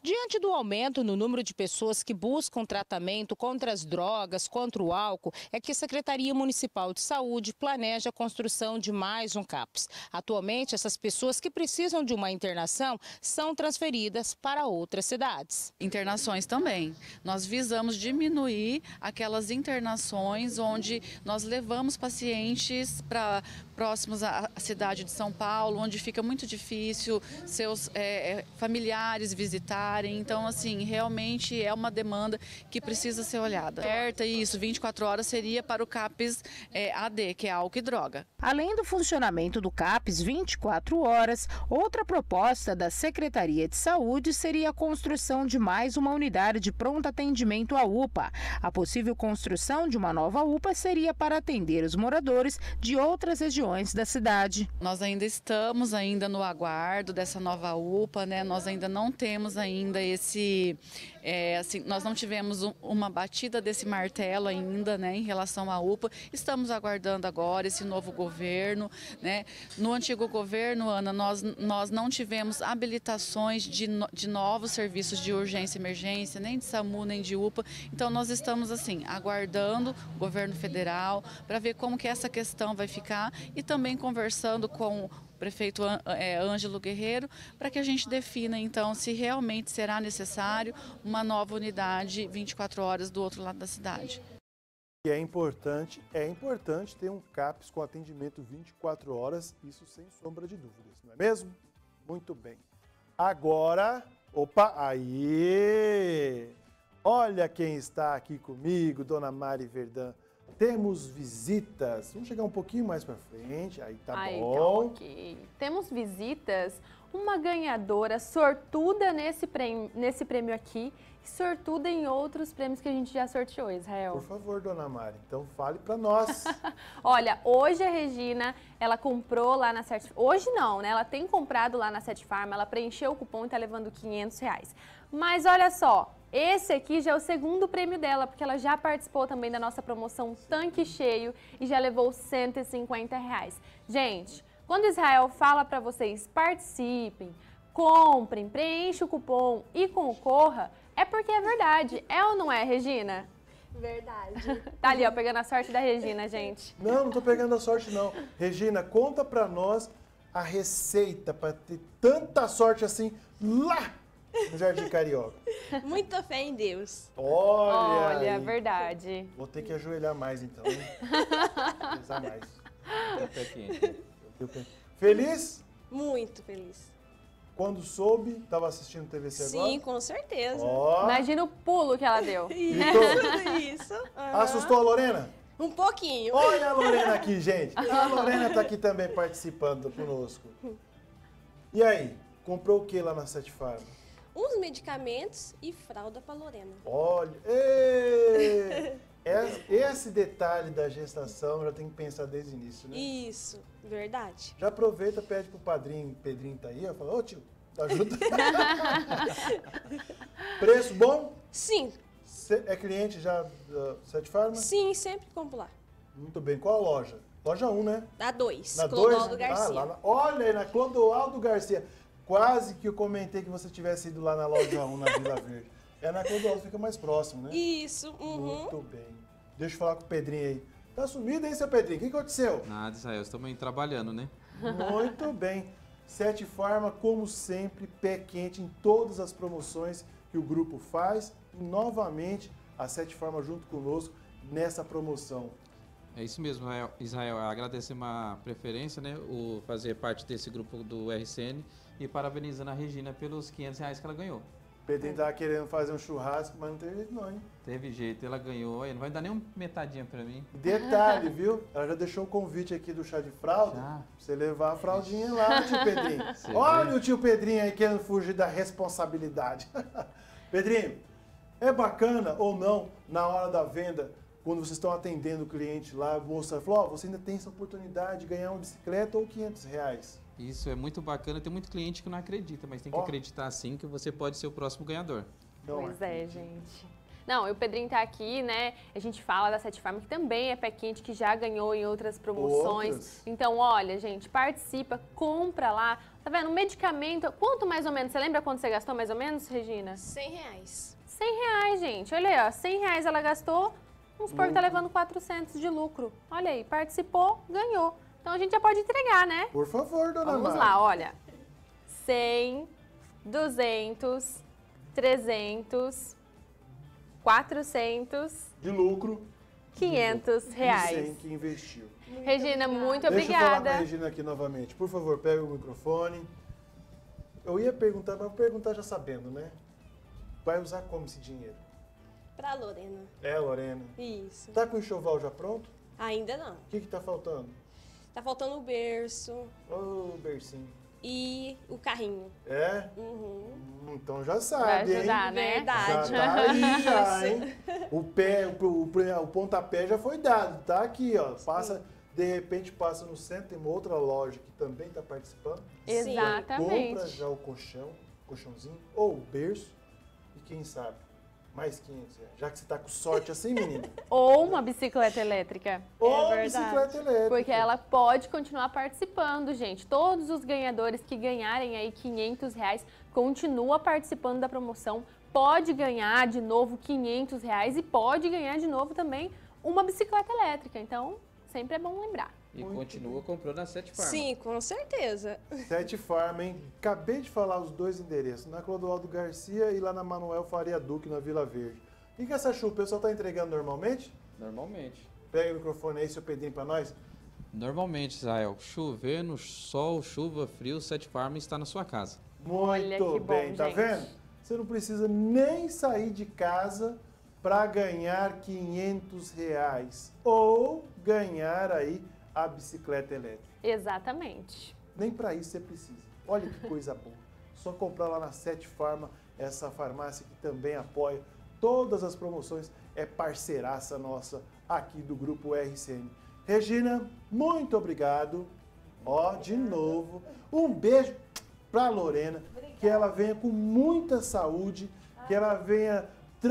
Diante do aumento no número de pessoas que buscam tratamento contra as drogas, contra o álcool, é que a Secretaria Municipal de Saúde planeja a construção de mais um CAPS. Atualmente, essas pessoas que precisam de uma internação são transferidas para outras cidades. Internações também. Nós visamos diminuir aquelas internações onde nós levamos pacientes para próximos à cidade de São Paulo, onde fica muito difícil seus é, familiares visitarem. Então, assim, realmente é uma demanda que precisa ser olhada. Certa, isso, vinte e quatro horas seria para o CAPS é, A D, que é álcool e droga. Além do funcionamento do CAPS vinte e quatro horas, outra proposta da Secretaria de Saúde seria a construção de mais uma unidade de pronto atendimento à U P A. A possível construção de uma nova U P A seria para atender os moradores de outras regiões da cidade. Nós ainda estamos ainda no aguardo dessa nova U P A, né? Nós ainda não temos ainda esse, é, assim, nós não tivemos um, uma batida desse martelo ainda, né, em relação à U P A. Estamos aguardando agora esse novo governo, né? No antigo governo, Ana, nós, nós não tivemos habilitações de, no, de novos serviços de urgência e emergência, nem de SAMU, nem de U P A. Então nós estamos assim aguardando o governo federal para ver como que essa questão vai ficar e também conversando com o prefeito é, Ângelo Guerreiro, para que a gente defina, então, se realmente será necessário uma nova unidade vinte e quatro horas do outro lado da cidade. E é importante, é importante ter um CAPS com atendimento vinte e quatro horas, isso sem sombra de dúvidas, não é mesmo? Muito bem. Agora, opa, aí! Olha quem está aqui comigo, Dona Mari Verdã. Temos visitas. Vamos chegar um pouquinho mais para frente. Aí tá Aí, bom. Ok. Temos visitas. Uma ganhadora sortuda nesse prêmio, nesse prêmio aqui e sortuda em outros prêmios que a gente já sorteou, Israel. Por favor, Dona Mari, então fale para nós. Olha, hoje a Regina, ela comprou lá na Cert... Hoje não, né? Ela tem comprado lá na Sete Farma, ela preencheu o cupom e tá levando quinhentos reais. Mas olha só, esse aqui já é o segundo prêmio dela, porque ela já participou também da nossa promoção Tanque Cheio e já levou cento e cinquenta reais. Gente, quando Israel fala para vocês participem, comprem, preencha o cupom e concorra, é porque é verdade. É ou não é, Regina? Verdade. Tá ali, ó, pegando a sorte da Regina, gente. Não, não tô pegando a sorte, não. Regina, conta pra nós a receita pra ter tanta sorte assim lá no Jardim Carioca. Muita fé em Deus. Olha, Olha, aí. verdade. Vou ter que ajoelhar mais, então, hein? Rezar mais. Feliz? Muito feliz. Quando soube, estava assistindo T V C agora? Sim, com certeza. Oh. Imagina o pulo que ela deu. Isso, isso. Uhum. Assustou a Lorena? Um pouquinho. Olha a Lorena aqui, gente. A Lorena está aqui também participando conosco. E aí, comprou o que lá na Sete Farma? Uns medicamentos e fralda para Lorena. Olha, ei, esse detalhe da gestação já tem que pensar desde o início, né? Isso, verdade. Já aproveita, pede pro padrinho, Pedrinho tá aí, ó, fala, ô tio, ajuda. Preço bom? Sim. Cê é cliente já da Sete Farma? Sim, sempre compro lá. Muito bem, qual a loja? Loja um, né? Na dois, na Clodoaldo dois? Garcia. Ah, lá na... Olha aí, na Clodoaldo Garcia. Quase que eu comentei que você tivesse ido lá na loja um, na Vila Verde. É na Clodoaldo, fica mais próximo, né? Isso, uhum. Muito bem. Deixa eu falar com o Pedrinho aí. Tá sumido, hein, seu Pedrinho? O que aconteceu? Nada, Israel, estamos aí trabalhando, né? Muito bem. Sete Farma, como sempre, pé quente em todas as promoções que o grupo faz. E, novamente, a Sete Farma junto conosco nessa promoção. É isso mesmo, Israel. Agradecemos a preferência, né? O fazer parte desse grupo do R C N e parabenizando a Regina pelos quinhentos reais que ela ganhou. O Pedrinho tava querendo fazer um churrasco, mas não teve jeito não, hein? Teve jeito, ela ganhou. Não vai dar nem uma metadinha pra mim. Detalhe, viu? Ela já deixou o convite aqui do chá de fralda. Já. Pra você levar a fraldinha lá, tio Pedrinho. Você Olha vê? O tio Pedrinho aí querendo fugir da responsabilidade. Pedrinho, é bacana ou não, na hora da venda, quando vocês estão atendendo o cliente lá, a moça falou, ó, oh, você ainda tem essa oportunidade de ganhar uma bicicleta ou quinhentos reais. Isso é muito bacana, tem muito cliente que não acredita, mas tem que oh. acreditar sim que você pode ser o próximo ganhador. Não pois é, gente. Não, e o Pedrinho tá aqui, né? A gente fala da Sete Farm, que também é pé quente, que já ganhou em outras promoções. Outras. Então, olha, gente, participa, compra lá. Tá vendo? Medicamento, quanto mais ou menos? Você lembra quanto você gastou mais ou menos, Regina? cem reais. cem reais, gente. Olha aí, ó. cem reais ela gastou, vamos supor que tá levando quatrocentos de lucro. Olha aí, participou, ganhou. Então a gente já pode entregar, né? Por favor, dona Vamos Mari. lá, olha. cem, duzentos, trezentos, quatrocentos. De lucro. quinhentos reais. cem que investiu. Muito Regina, obrigada. muito Deixa obrigada. eu falar pra Regina aqui novamente. Por favor, pega o microfone. Eu ia perguntar, mas vou perguntar já sabendo, né? Vai usar como esse dinheiro? Pra Lorena. É, Lorena. Isso. Tá com o enxoval já pronto? Ainda não. O que que tá faltando? Tá faltando o berço. Ô, oh, bercinho. E o carrinho. É? Uhum. Então já sabe, Vai ajudar, hein? né? Verdade. Já tá aí, já, hein? O, pé, o, o, o pontapé já foi dado, tá aqui, ó. Passa, de repente passa no centro, tem uma outra loja que também tá participando. Exatamente. Compra já o colchão, colchãozinho, ou o berço, e quem sabe, mais quinhentos reais. Já que você tá com sorte assim, menina. Ou uma bicicleta elétrica. Ou é bicicleta elétrica. Porque ela pode continuar participando, gente. Todos os ganhadores que ganharem aí quinhentos reais continua participando da promoção. Pode ganhar de novo quinhentos reais e pode ganhar de novo também uma bicicleta elétrica. Então, sempre é bom lembrar. E Muito continua bem. comprando a Sete Farm. Sim, com certeza. Sete Farm, hein? Acabei de falar os dois endereços, na Clodoaldo Garcia e lá na Manuel Faria Duque, na Vila Verde. E que essa chuva, o pessoal tá entregando normalmente? Normalmente. Pega o microfone aí, seu Pedrinho, pra nós. Normalmente, Israel. Chovendo, sol, chuva, frio, Sete Farm está na sua casa. Muito bem, bom, tá gente. vendo? Você não precisa nem sair de casa para ganhar quinhentos reais ou ganhar aí a bicicleta elétrica. Exatamente. Nem para isso você precisa. Olha que coisa boa. Só comprar lá na Sete Farma, essa farmácia que também apoia todas as promoções, é parceiraça nossa aqui do Grupo R C N. Regina, muito obrigado. Ó, de novo, um beijo para Lorena, que ela venha com muita saúde, que ela venha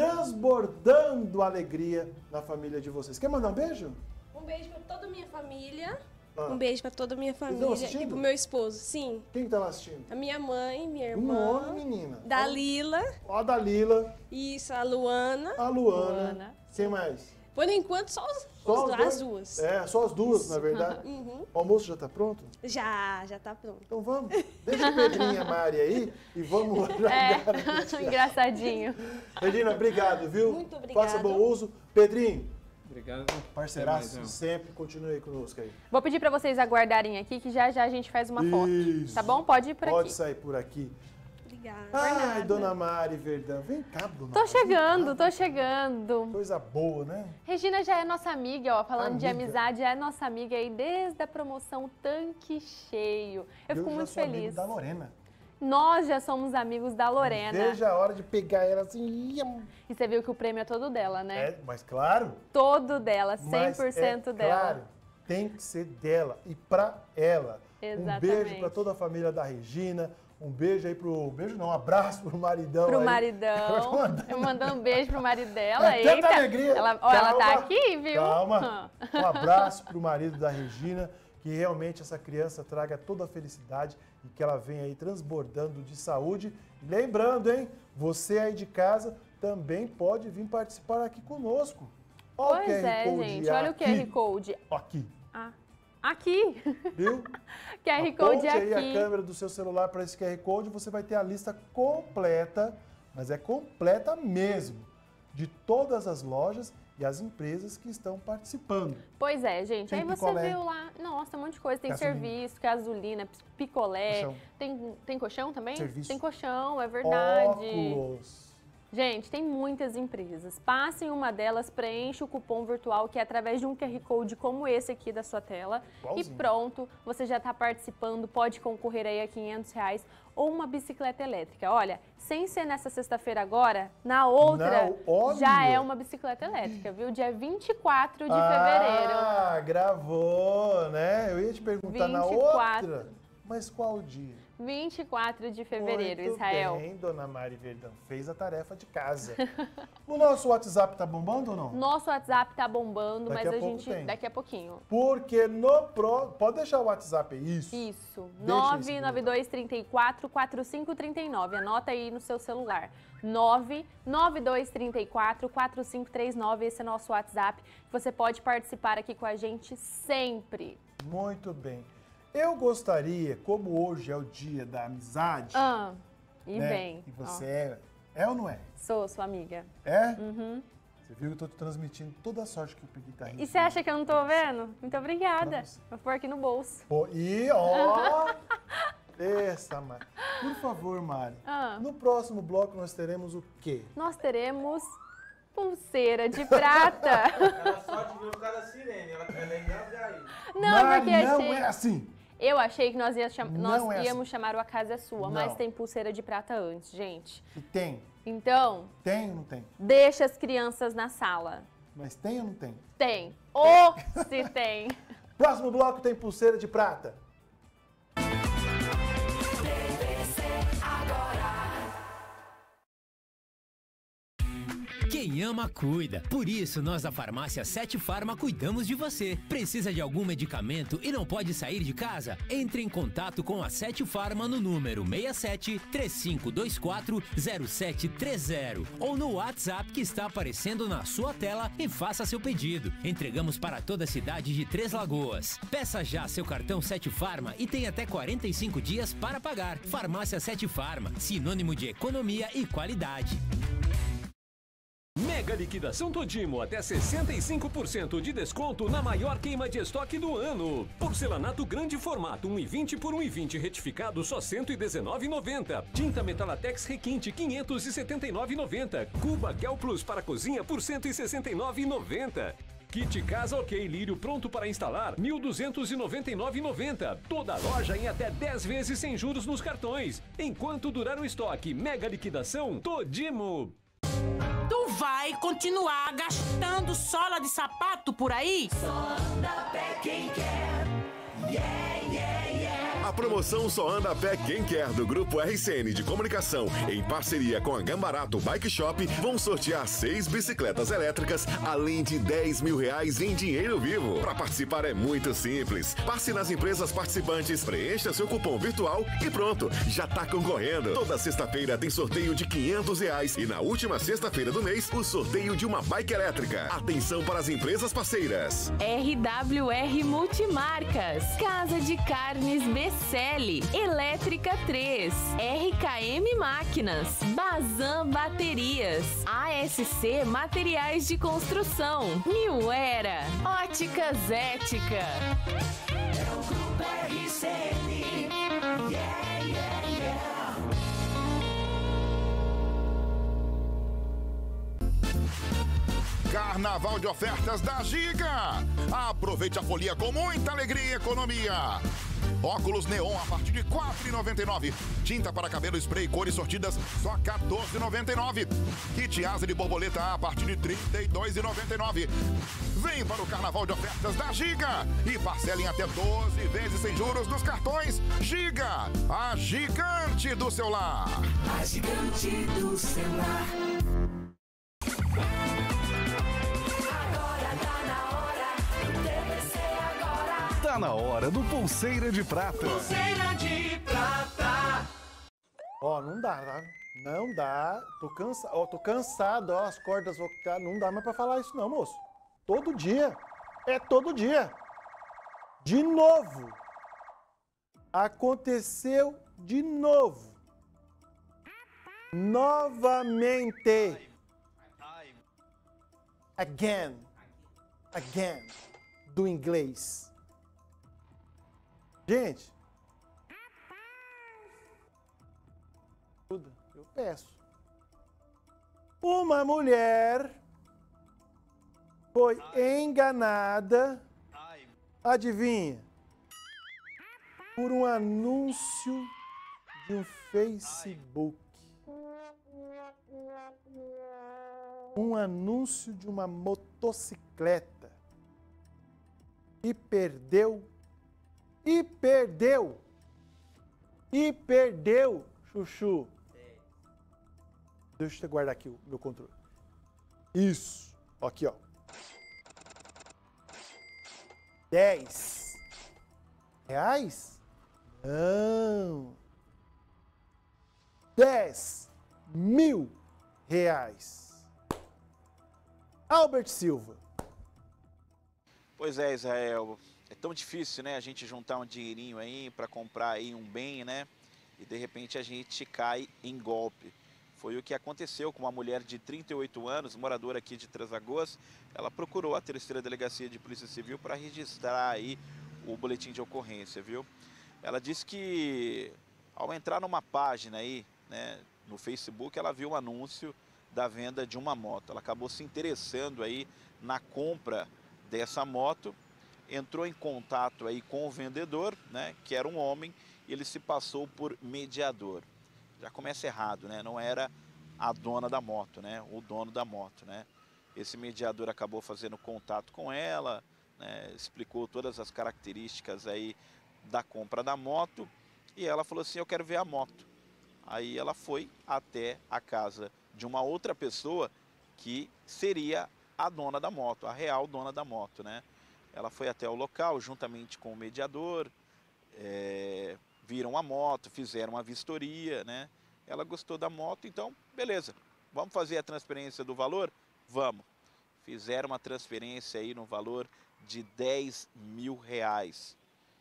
transbordando alegria na família de vocês. Quer mandar um beijo? Um beijo para toda a minha família. Ah. Um beijo para toda a minha família e pro meu esposo. Sim. Quem tá lá assistindo? A minha mãe, minha Um irmã. nome, menina. Dalila. Ó a Dalila. Isso, a Luana. A Luana. Luana. Quem mais? Por enquanto, só, os, só os, as as duas. É, só as duas, na verdade. Uhum. O almoço já tá pronto? Já, já tá pronto. Então vamos. Deixa o Pedrinho e a Mari aí e vamos lá. É, engraçadinho. Regina, obrigado, viu? Muito obrigada. Faça bom uso. Pedrinho. Obrigado. Parceiraço, mais, sempre. Continue aí conosco aí. Vou pedir para vocês aguardarem aqui, que já já a gente faz uma Isso. foto. Tá bom? Pode ir por Pode aqui. Pode sair por aqui. Obrigada. Ai, dona Mari Verdão. Vem cá, dona Tô Mari. chegando, tô chegando. Coisa boa, né? Regina já é nossa amiga, ó. Falando amiga. de amizade, já é nossa amiga aí desde a promoção Tanque Cheio. Eu, Eu fico muito já sou feliz. Amigo da Lorena. Nós já somos amigos da Lorena. Veja a hora de pegar ela assim. E você viu que o prêmio é todo dela, né? É, mas claro. Todo dela, cem por cento mas é dela. Claro, tem que ser dela e pra ela. Exatamente. Um beijo pra toda a família da Regina. Um beijo aí pro... Beijo não, um abraço pro maridão Pro aí. maridão. Eu mandando um beijo pro marido dela. É tanta Eita. alegria. Ela, ó, ela tá aqui, viu? Calma. Um abraço pro marido da Regina. Que realmente essa criança traga toda a felicidade e que ela venha aí transbordando de saúde. E lembrando, hein? Você aí de casa também pode vir participar aqui conosco. Olha pois o Q R é, Code gente. Aqui. Olha o Q R Code. Aqui. Ah. Aqui. Viu? Q R Code aqui. Aponte aí a câmera do seu celular para esse Q R Code e você vai ter a lista completa, mas é completa mesmo, de todas as lojas e as empresas que estão participando. Pois é, gente. Tem aí você picolé. viu lá, nossa, um monte de coisa. Tem Gasolina. serviço, gasolina, picolé. Colchão. Tem, tem colchão também? Serviço. Tem colchão, é verdade. Óculos. Gente, tem muitas empresas. Passe em uma delas, preencha o cupom virtual, que é através de um Q R Code como esse aqui da sua tela. Igualzinho. E pronto, você já está participando, pode concorrer aí a quinhentos reais ou uma bicicleta elétrica. Olha, sem ser nessa sexta-feira agora, na outra Não, olha. já é uma bicicleta elétrica, viu? Dia vinte e quatro de fevereiro. Ah, gravou, né? Eu ia te perguntar vinte e quatro. na outra, mas qual dia? vinte e quatro de fevereiro, Muito Israel. bem, dona Mari Verdão. Fez a tarefa de casa. O nosso WhatsApp tá bombando ou não? Nosso WhatsApp tá bombando, Daqui mas a a, pouco gente... tem. Daqui a pouquinho. Porque no pro... Pode deixar o WhatsApp aí, isso. Isso. Deixa nove nove dois três quatro, quatro cinco três nove. Anota aí no seu celular. nove nove dois três quatro, quatro cinco três nove. Esse é nosso WhatsApp. Você pode participar aqui com a gente sempre. Muito bem. Eu gostaria, como hoje é o dia da amizade... Ah, e né? bem. E você Ó. é... É ou não é? Sou sua amiga. É? Uhum. Você viu que eu tô te transmitindo toda a sorte que eu peguei tá E você acha que eu não tô vendo? Muito obrigada. Vou pôr aqui no bolso. Pô, e ó... Essa, Mari. Por favor, Mari. Ah. No próximo bloco nós teremos o quê? Nós teremos pulseira de prata. Ela só te viu por causa da sirene, ela quer engasgar aí. Não, Mari, porque não achei... é assim. Eu achei que nós, ia cham... nós Não é íamos chamar o A Casa é Sua, Não. mas tem pulseira de prata antes, gente. E tem. Então, Tem ou não tem? deixa as crianças na sala. Mas tem ou não tem? Tem. Ou se tem. Próximo bloco tem pulseira de prata. Quem ama, cuida. Por isso, nós da farmácia Sete Farma cuidamos de você. Precisa de algum medicamento e não pode sair de casa? Entre em contato com a Sete Farma no número seis sete, três cinco dois quatro, zero sete três zero ou no WhatsApp que está aparecendo na sua tela e faça seu pedido. Entregamos para toda a cidade de Três Lagoas. Peça já seu cartão Sete Farma e tem até quarenta e cinco dias para pagar. Farmácia Sete Farma, sinônimo de economia e qualidade. Mega liquidação Todimo, até sessenta e cinco por cento de desconto na maior queima de estoque do ano. Porcelanato grande formato um e vinte por um e vinte retificado só cento e dezenove reais e noventa centavos. Tinta Metalatex Requinte quinhentos e setenta e nove reais e noventa centavos. Cuba Kel Plus para cozinha por cento e sessenta e nove reais e noventa centavos. Kit Casa OK Lírio pronto para instalar mil duzentos e noventa e nove reais e noventa centavos. Toda loja em até dez vezes sem juros nos cartões. Enquanto durar o estoque, mega liquidação Todimo. Tu vai continuar gastando sola de sapato por aí? Só anda a pé quem quer. Yeah, yeah, yeah. A promoção Só Anda a Pé Quem Quer do Grupo R C N de Comunicação, em parceria com a Gambarato Bike Shop, vão sortear seis bicicletas elétricas, além de dez mil reais em dinheiro vivo. Para participar é muito simples. Passe nas empresas participantes, preencha seu cupom virtual e pronto, já tá concorrendo. Toda sexta-feira tem sorteio de quinhentos reais e na última sexta-feira do mês, o sorteio de uma bike elétrica. Atenção para as empresas parceiras. R W R Multimarcas, Casa de Carnes B C L, Elétrica três, R K M Máquinas, Bazan Baterias, A S C Materiais de Construção, New Era, Óticas Ética. É o Grupo R C N. Yeah, yeah, yeah. Carnaval de ofertas da Giga. Aproveite a folia com muita alegria e economia. Óculos neon a partir de quatro reais e noventa e nove centavos. Tinta para cabelo spray cores sortidas só quatorze reais e noventa e nove centavos. Kit asa de borboleta a partir de trinta e dois reais e noventa e nove centavos. Vem para o Carnaval de ofertas da Giga e parcelem até doze vezes sem juros nos cartões. Giga, a gigante do celular. A gigante do celular. Tá na hora do Pulseira de Prata. Pulseira de prata. Ó, não dá, tá? Não dá. Tô cansado, ó, tô cansado, ó, as cordas vão ficar. Não dá mais pra falar isso não, moço. Todo dia. É todo dia. De novo. Aconteceu de novo. Novamente. Again. Again. Do inglês. Gente. Eu peço. Uma mulher foi enganada. Adivinha? Por um anúncio de um Facebook. Um anúncio de uma motocicleta. E perdeu. E perdeu E perdeu, Chuchu. Deixa eu guardar aqui o meu controle. Isso. Aqui, ó. dez reais? Não. dez mil reais. Albert Silva. Pois é, Israel. É tão difícil, né, a gente juntar um dinheirinho aí para comprar aí um bem, né? E de repente a gente cai em golpe. Foi o que aconteceu com uma mulher de trinta e oito anos, moradora aqui de Três Lagoas. Ela procurou a terceira delegacia de Polícia Civil para registrar aí o boletim de ocorrência, viu? Ela disse que ao entrar numa página aí, né, no Facebook, ela viu um anúncio da venda de uma moto. Ela acabou se interessando aí na compra dessa moto, entrou em contato aí com o vendedor, né, que era um homem, e ele se passou por mediador. Já começa errado, né? Não era a dona da moto, né? O dono da moto, né? Esse mediador acabou fazendo contato com ela, né? Explicou todas as características aí da compra da moto e ela falou assim, eu quero ver a moto. Aí ela foi até a casa de uma outra pessoa que seria a dona da moto, a real dona da moto, né? Ela foi até o local juntamente com o mediador, é... viram a moto, fizeram uma vistoria, né? Ela gostou da moto, então, beleza. Vamos fazer a transferência do valor? Vamos. Fizeram uma transferência aí no valor de dez mil reais.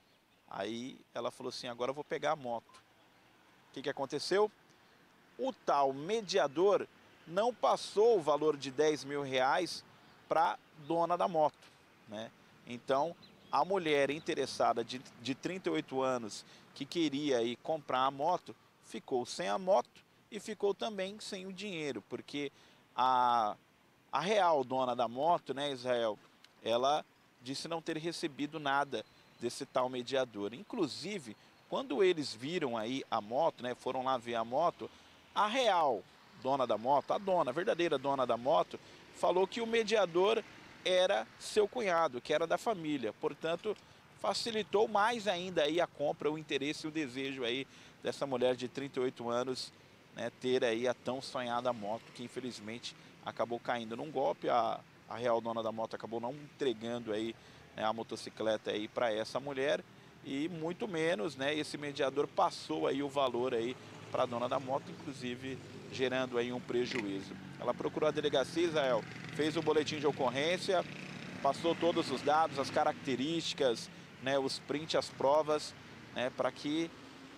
Aí ela falou assim, agora eu vou pegar a moto. O que que aconteceu? O tal mediador não passou o valor de dez mil reais para a dona da moto, né? Então, a mulher interessada de, de trinta e oito anos que queria aí comprar a moto, ficou sem a moto e ficou também sem o dinheiro, porque a, a real dona da moto, né, Israel, ela disse não ter recebido nada desse tal mediador. Inclusive, quando eles viram aí a moto, né, foram lá ver a moto, a real dona da moto, a dona, a verdadeira dona da moto, falou que o mediador era seu cunhado, que era da família, portanto, facilitou mais ainda aí a compra, o interesse e o desejo aí dessa mulher de trinta e oito anos, né, ter aí a tão sonhada moto, que infelizmente acabou caindo num golpe. A, a real dona da moto acabou não entregando aí, né, a motocicleta aí para essa mulher e muito menos, né, esse mediador passou aí o valor aí para a dona da moto, inclusive gerando aí um prejuízo. Ela procurou a delegacia, Israel, fez o boletim de ocorrência, passou todos os dados, as características, né, os prints, as provas, né, para que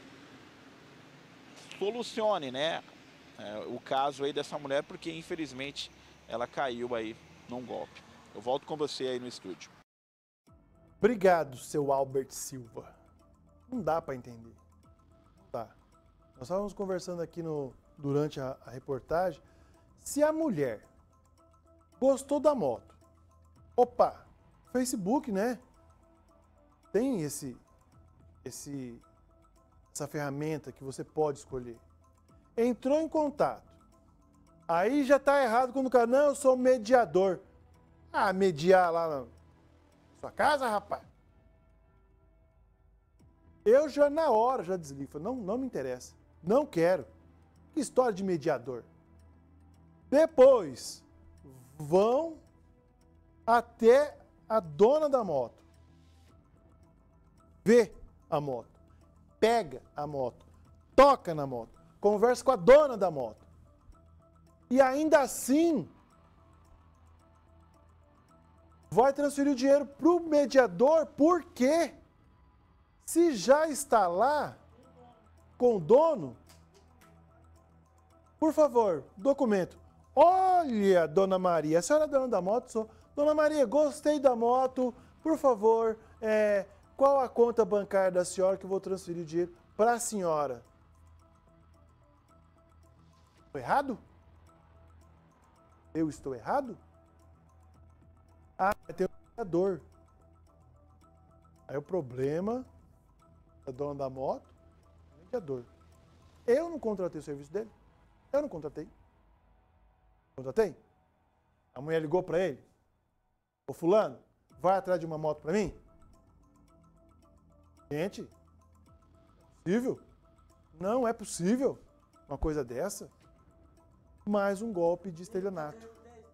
solucione, né, é, o caso aí dessa mulher, porque infelizmente ela caiu aí num golpe. Eu volto com você aí no estúdio. Obrigado, seu Albert Silva. Não dá para entender. Não dá. Nós estávamos conversando aqui no, durante a, a reportagem, se a mulher gostou da moto, opa, Facebook, né? Tem esse, esse, essa ferramenta que você pode escolher. Entrou em contato. Aí já está errado quando o cara, não, eu sou mediador. Ah, mediar lá na sua casa, rapaz? Eu já na hora já desligo. Não, não me interessa. Não quero. Que história de mediador. Depois, vão até a dona da moto. Vê a moto. Pega a moto. Toca na moto. Conversa com a dona da moto. E ainda assim, vai transferir o dinheiro para o mediador, porque se já está lá com o dono, por favor, documento. Olha, dona Maria, a senhora é dona da moto? Sou. Dona Maria, gostei da moto, por favor, é, qual a conta bancária da senhora que eu vou transferir o dinheiro para a senhora? Estou errado? Eu estou errado? Ah, tem um mediador. Aí o problema da dona da moto, mediador. Eu não contratei o serviço dele. Eu não contratei. Contratei? A mulher ligou para ele. Ô fulano, vai atrás de uma moto para mim? Gente, é possível? Não é possível uma coisa dessa. Mais um golpe de estelionato.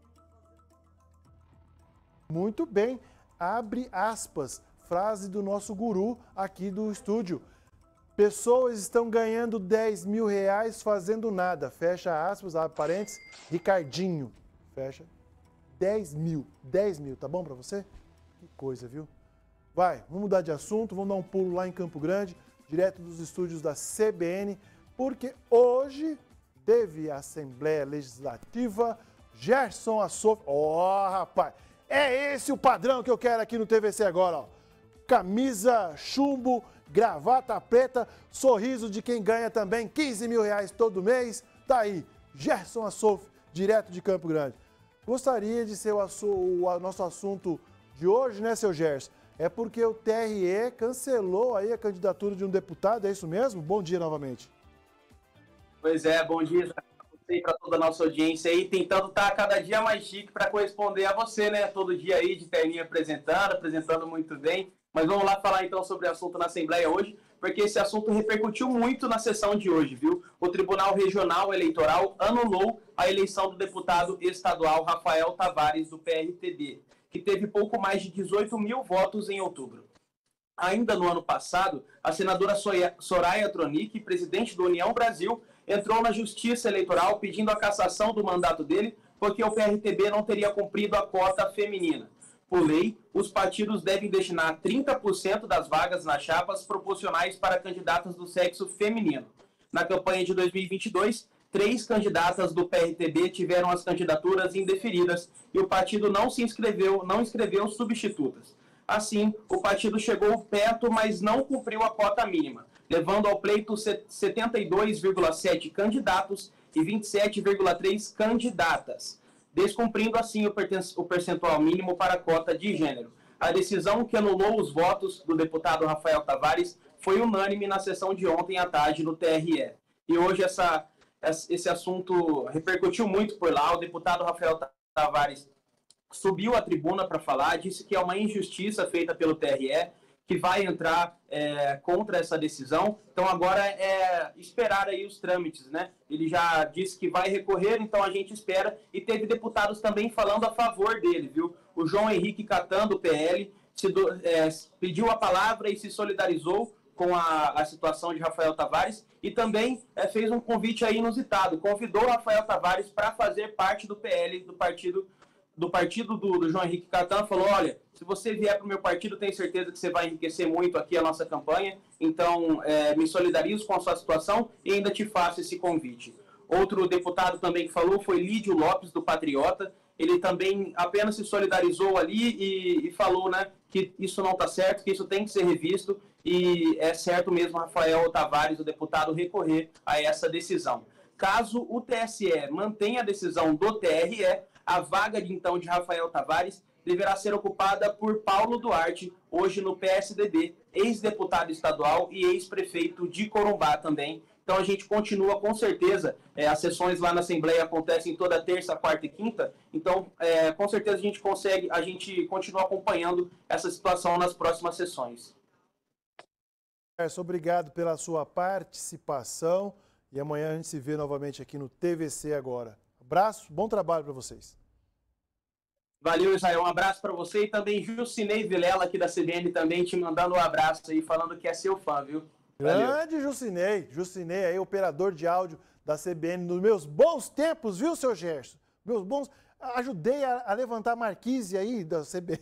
Muito bem. Abre aspas. Frase do nosso guru aqui do estúdio. Pessoas estão ganhando dez mil reais fazendo nada. Fecha aspas, abre parênteses. Ricardinho. Fecha. dez mil. dez mil, tá bom pra você? Que coisa, viu? Vai, vamos mudar de assunto, vamos dar um pulo lá em Campo Grande, direto dos estúdios da C B N, porque hoje teve a Assembleia Legislativa. Gerson Assof... Ó, oh, rapaz, é esse o padrão que eu quero aqui no T V C agora, ó. Camisa, chumbo, gravata preta, sorriso de quem ganha também quinze mil reais todo mês. Tá aí, Gerson Assof, direto de Campo Grande. Gostaria de ser o, o nosso assunto de hoje, né, seu Gerson? É porque o T R E cancelou aí a candidatura de um deputado, é isso mesmo? Bom dia novamente. Pois é, bom dia para você e para toda a nossa audiência aí, tentando estar cada dia mais chique para corresponder a você, né? Todo dia aí de terninho apresentando, apresentando muito bem. Mas vamos lá falar então sobre o assunto na Assembleia hoje, porque esse assunto repercutiu muito na sessão de hoje, viu? O Tribunal Regional Eleitoral anulou a eleição do deputado estadual Rafael Tavares, do P R T B, que teve pouco mais de dezoito mil votos em outubro. Ainda no ano passado, a senadora Soraya Tronic, presidente do União Brasil, entrou na Justiça Eleitoral pedindo a cassação do mandato dele, porque o P R T B não teria cumprido a cota feminina. Por lei, os partidos devem destinar trinta por cento das vagas nas chapas proporcionais para candidatas do sexo feminino. Na campanha de dois mil e vinte e dois, três candidatas do P R T B tiveram as candidaturas indeferidas e o partido não se inscreveu, não inscreveu substitutas. Assim, o partido chegou perto, mas não cumpriu a cota mínima, levando ao pleito setenta e dois vírgula sete candidatos e vinte e sete vírgula três candidatas, descumprindo assim o percentual mínimo para a cota de gênero. A decisão que anulou os votos do deputado Rafael Tavares foi unânime na sessão de ontem à tarde no T R E. E hoje essa, esse assunto repercutiu muito por lá. O deputado Rafael Tavares subiu à tribuna para falar, disse que é uma injustiça feita pelo T R E, que vai entrar é, contra essa decisão. Então agora é esperar aí os trâmites, né? Ele já disse que vai recorrer, então a gente espera. E teve deputados também falando a favor dele, viu? O João Henrique Catan, do P L, se do, é, pediu a palavra e se solidarizou com a, a situação de Rafael Tavares e também é, fez um convite aí inusitado. Convidou Rafael Tavares para fazer parte do P L, do partido do partido do, do João Henrique Catan, falou, olha, se você vier para o meu partido, tenho certeza que você vai enriquecer muito aqui a nossa campanha, então é, me solidarizo com a sua situação e ainda te faço esse convite. Outro deputado também que falou foi Lídio Lopes, do Patriota, ele também apenas se solidarizou ali e, e falou, né, que isso não está certo, que isso tem que ser revisto e é certo mesmo Rafael Tavares, o deputado, recorrer a essa decisão. Caso o T S E mantenha a decisão do T R E, a vaga de, então, de Rafael Tavares deverá ser ocupada por Paulo Duarte, hoje no P S D B, ex-deputado estadual e ex-prefeito de Corumbá também. Então a gente continua com certeza, é, as sessões lá na Assembleia acontecem toda terça, quarta e quinta, então é, com certeza a gente consegue, a gente continua acompanhando essa situação nas próximas sessões. Gerson, obrigado pela sua participação e amanhã a gente se vê novamente aqui no T V C Agora. Abraço, bom trabalho para vocês. Valeu, Israel. Um abraço para você e também Jucinei Vilela, aqui da C B N, também te mandando um abraço aí, falando que é seu fã, viu? Valeu. Grande Jucinei. Jucinei aí, operador de áudio da C B N, nos meus bons tempos, viu, seu Gerson? Meus bons... Ajudei a, a levantar a marquise aí da C B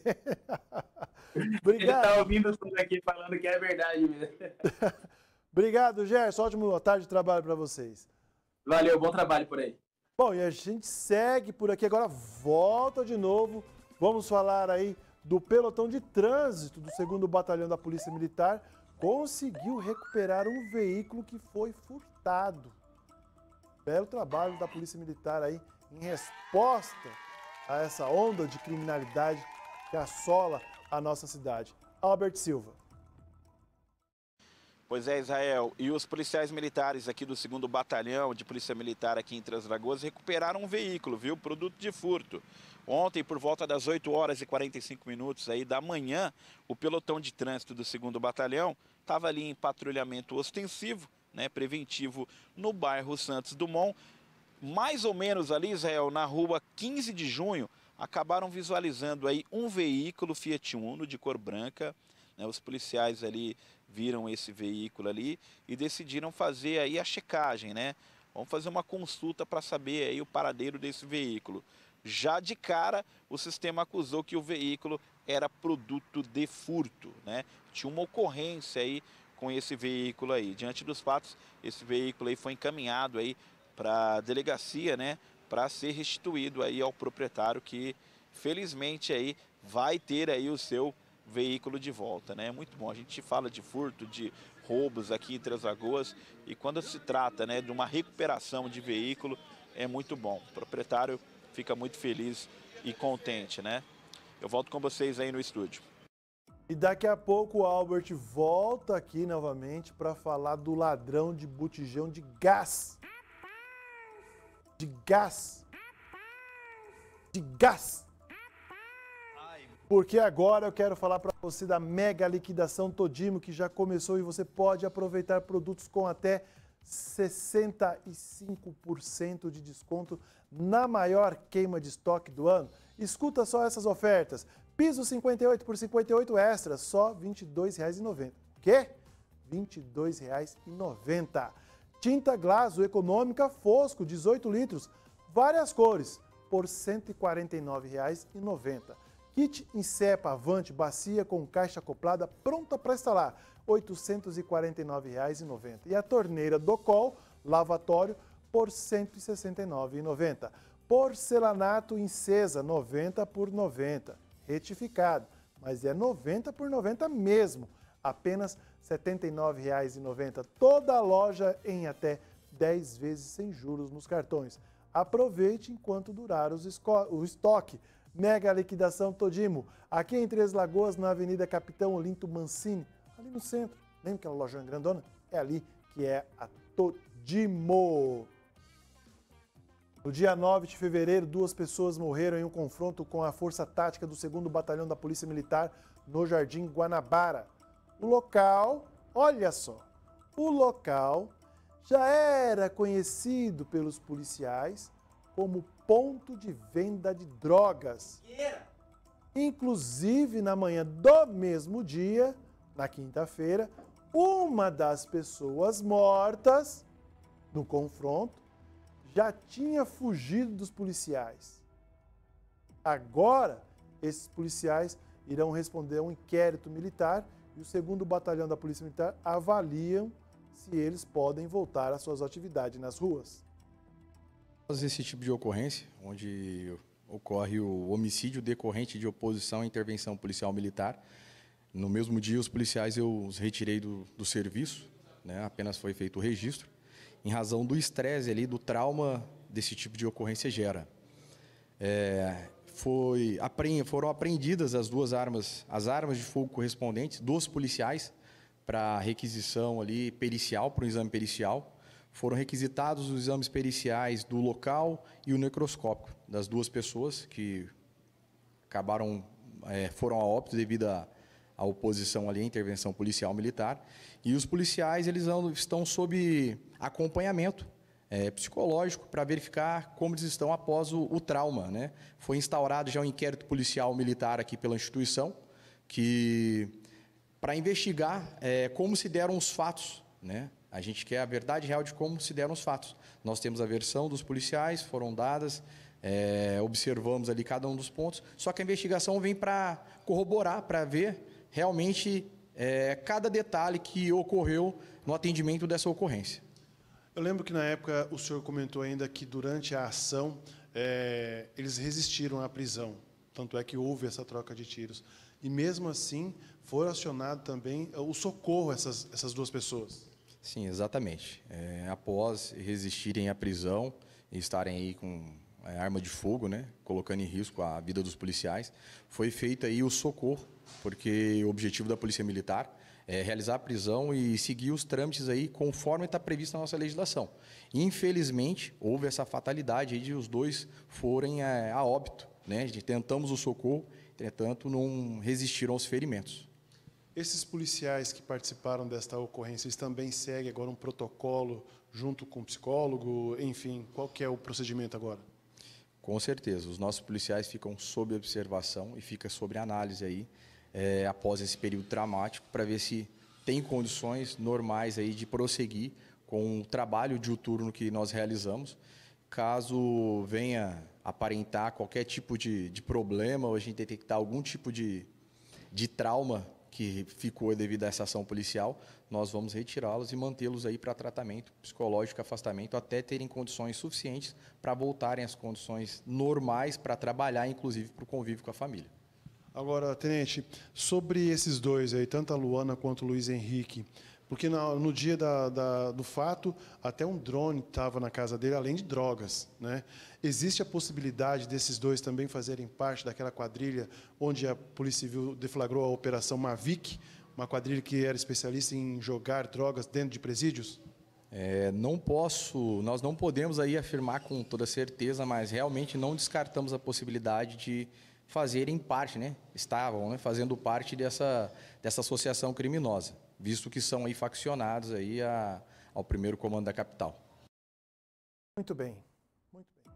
N. Obrigado. Ele tá ouvindo tudo aqui, falando que é verdade mesmo. Obrigado, Gerson. Ótima tarde de trabalho para vocês. Valeu, bom trabalho por aí. Bom, e a gente segue por aqui, agora volta de novo. Vamos falar aí do pelotão de trânsito do segundo Batalhão da Polícia Militar. Conseguiu recuperar um veículo que foi furtado. Belo trabalho da Polícia Militar aí em resposta a essa onda de criminalidade que assola a nossa cidade. Albert Silva. Pois é, Israel, e os policiais militares aqui do segundo Batalhão de Polícia Militar aqui em Três Lagoas recuperaram um veículo, viu? Produto de furto. Ontem, por volta das oito horas e quarenta e cinco minutos aí da manhã, o pelotão de trânsito do segundo Batalhão estava ali em patrulhamento ostensivo né, preventivo no bairro Santos Dumont. Mais ou menos ali, Israel, na rua quinze de junho, acabaram visualizando aí um veículo Fiat Uno de cor branca, né, os policiais ali viram esse veículo ali e decidiram fazer aí a checagem, né? Vamos fazer uma consulta para saber aí o paradeiro desse veículo. Já de cara, o sistema acusou que o veículo era produto de furto, né? Tinha uma ocorrência aí com esse veículo aí. Diante dos fatos, esse veículo aí foi encaminhado aí para a delegacia, né? Para ser restituído aí ao proprietário que, felizmente, aí vai ter aí o seu veículo de volta, né? Muito bom. A gente fala de furto, de roubos aqui em Três Lagoas e quando se trata, né, de uma recuperação de veículo, é muito bom. O proprietário fica muito feliz e contente, né? Eu volto com vocês aí no estúdio. E daqui a pouco o Albert volta aqui novamente para falar do ladrão de botijão de gás. De gás. De gás. Porque agora eu quero falar para você da mega liquidação Todimo, que já começou e você pode aproveitar produtos com até sessenta e cinco por cento de desconto na maior queima de estoque do ano. Escuta só essas ofertas. Piso cinquenta e oito por cinquenta e oito extras, só vinte e dois reais e noventa centavos. Quê? vinte e dois reais e noventa centavos. Tinta Glaso Econômica Fosco, dezoito litros, várias cores, por cento e quarenta e nove reais e noventa centavos. Kit Insepa Avante Bacia com caixa acoplada pronta para instalar, oitocentos e quarenta e nove reais e noventa centavos. E a torneira Docol lavatório por cento e sessenta e nove reais e noventa centavos. Porcelanato Incesa noventa por noventa, retificado, mas é noventa por noventa mesmo, apenas setenta e nove reais e noventa centavos. Toda a loja em até dez vezes sem juros nos cartões. Aproveite enquanto durar os o estoque. Mega liquidação Todimo, aqui em Três Lagoas, na Avenida Capitão Olinto Mancini, ali no centro. Lembra aquela lojinha grandona? É ali que é a Todimo. No dia nove de fevereiro, duas pessoas morreram em um confronto com a Força Tática do segundo Batalhão da Polícia Militar no Jardim Guanabara. O local, olha só, o local já era conhecido pelos policiais como ponto de venda de drogas. Inclusive, na manhã do mesmo dia, na quinta-feira, uma das pessoas mortas no confronto já tinha fugido dos policiais. Agora, esses policiais irão responder a um inquérito militar e o segundo Batalhão da Polícia Militar avaliam se eles podem voltar às suas atividades nas ruas. Esse tipo de ocorrência, onde ocorre o homicídio decorrente de oposição à intervenção policial militar. No mesmo dia, os policiais eu os retirei do, do serviço, né? Apenas foi feito o registro, em razão do estresse ali, do trauma desse tipo de ocorrência gera. É, foi, foram apreendidas as duas armas, as armas de fogo correspondentes dos policiais para requisição ali pericial, para o exame pericial. Foram requisitados os exames periciais do local e o necroscópio das duas pessoas que acabaram, é, foram a óbito devido à, à oposição ali à intervenção policial militar. E os policiais eles estão sob acompanhamento é, psicológico para verificar como eles estão após o, o trauma, né? Foi instaurado já um inquérito policial militar aqui pela instituição que para investigar é, como se deram os fatos, né? A gente quer a verdade real de como se deram os fatos. Nós temos a versão dos policiais, foram dadas, é, observamos ali cada um dos pontos, só que a investigação vem para corroborar, para ver realmente é, cada detalhe que ocorreu no atendimento dessa ocorrência. Eu lembro que na época o senhor comentou ainda que durante a ação é, eles resistiram à prisão, tanto é que houve essa troca de tiros. E mesmo assim foi acionado também o socorro a essas, essas duas pessoas. Sim, exatamente. É, após resistirem à prisão e estarem aí com é, arma de fogo, né, colocando em risco a vida dos policiais, foi feito aí o socorro, porque o objetivo da Polícia Militar é realizar a prisão e seguir os trâmites aí conforme está previsto na nossa legislação. Infelizmente, houve essa fatalidade aí de os dois forem é, a óbito, né? Tentamos o socorro, entretanto, não resistiram aos ferimentos. Esses policiais que participaram desta ocorrência, eles também seguem agora um protocolo junto com o psicólogo? Enfim, qual que é o procedimento agora? Com certeza, os nossos policiais ficam sob observação e fica sob análise aí, é, após esse período traumático, para ver se tem condições normais aí de prosseguir com o trabalho diuturno que nós realizamos. Caso venha aparentar qualquer tipo de, de problema ou a gente detectar algum tipo de, de trauma que ficou devido a essa ação policial, nós vamos retirá-los e mantê-los aí para tratamento psicológico, afastamento, até terem condições suficientes para voltarem às condições normais para trabalhar, inclusive para o convívio com a família. Agora, tenente, sobre esses dois aí, tanto a Luana quanto o Luiz Henrique, porque no, no dia da, da, do fato, até um drone estava na casa dele, além de drogas, né? Existe a possibilidade desses dois também fazerem parte daquela quadrilha onde a Polícia Civil deflagrou a Operação Mavic, uma quadrilha que era especialista em jogar drogas dentro de presídios? É, não posso, nós não podemos aí afirmar com toda certeza, mas realmente não descartamos a possibilidade de fazerem parte, né? Estavam, né, fazendo parte dessa, dessa associação criminosa, visto que são aí faccionados aí a, ao primeiro comando da capital. Muito bem, muito bem.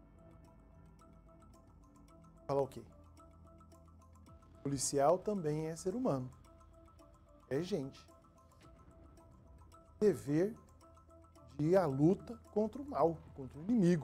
Falar o quê? Policial também é ser humano, é gente. Dever de ir à luta contra o mal, contra o inimigo.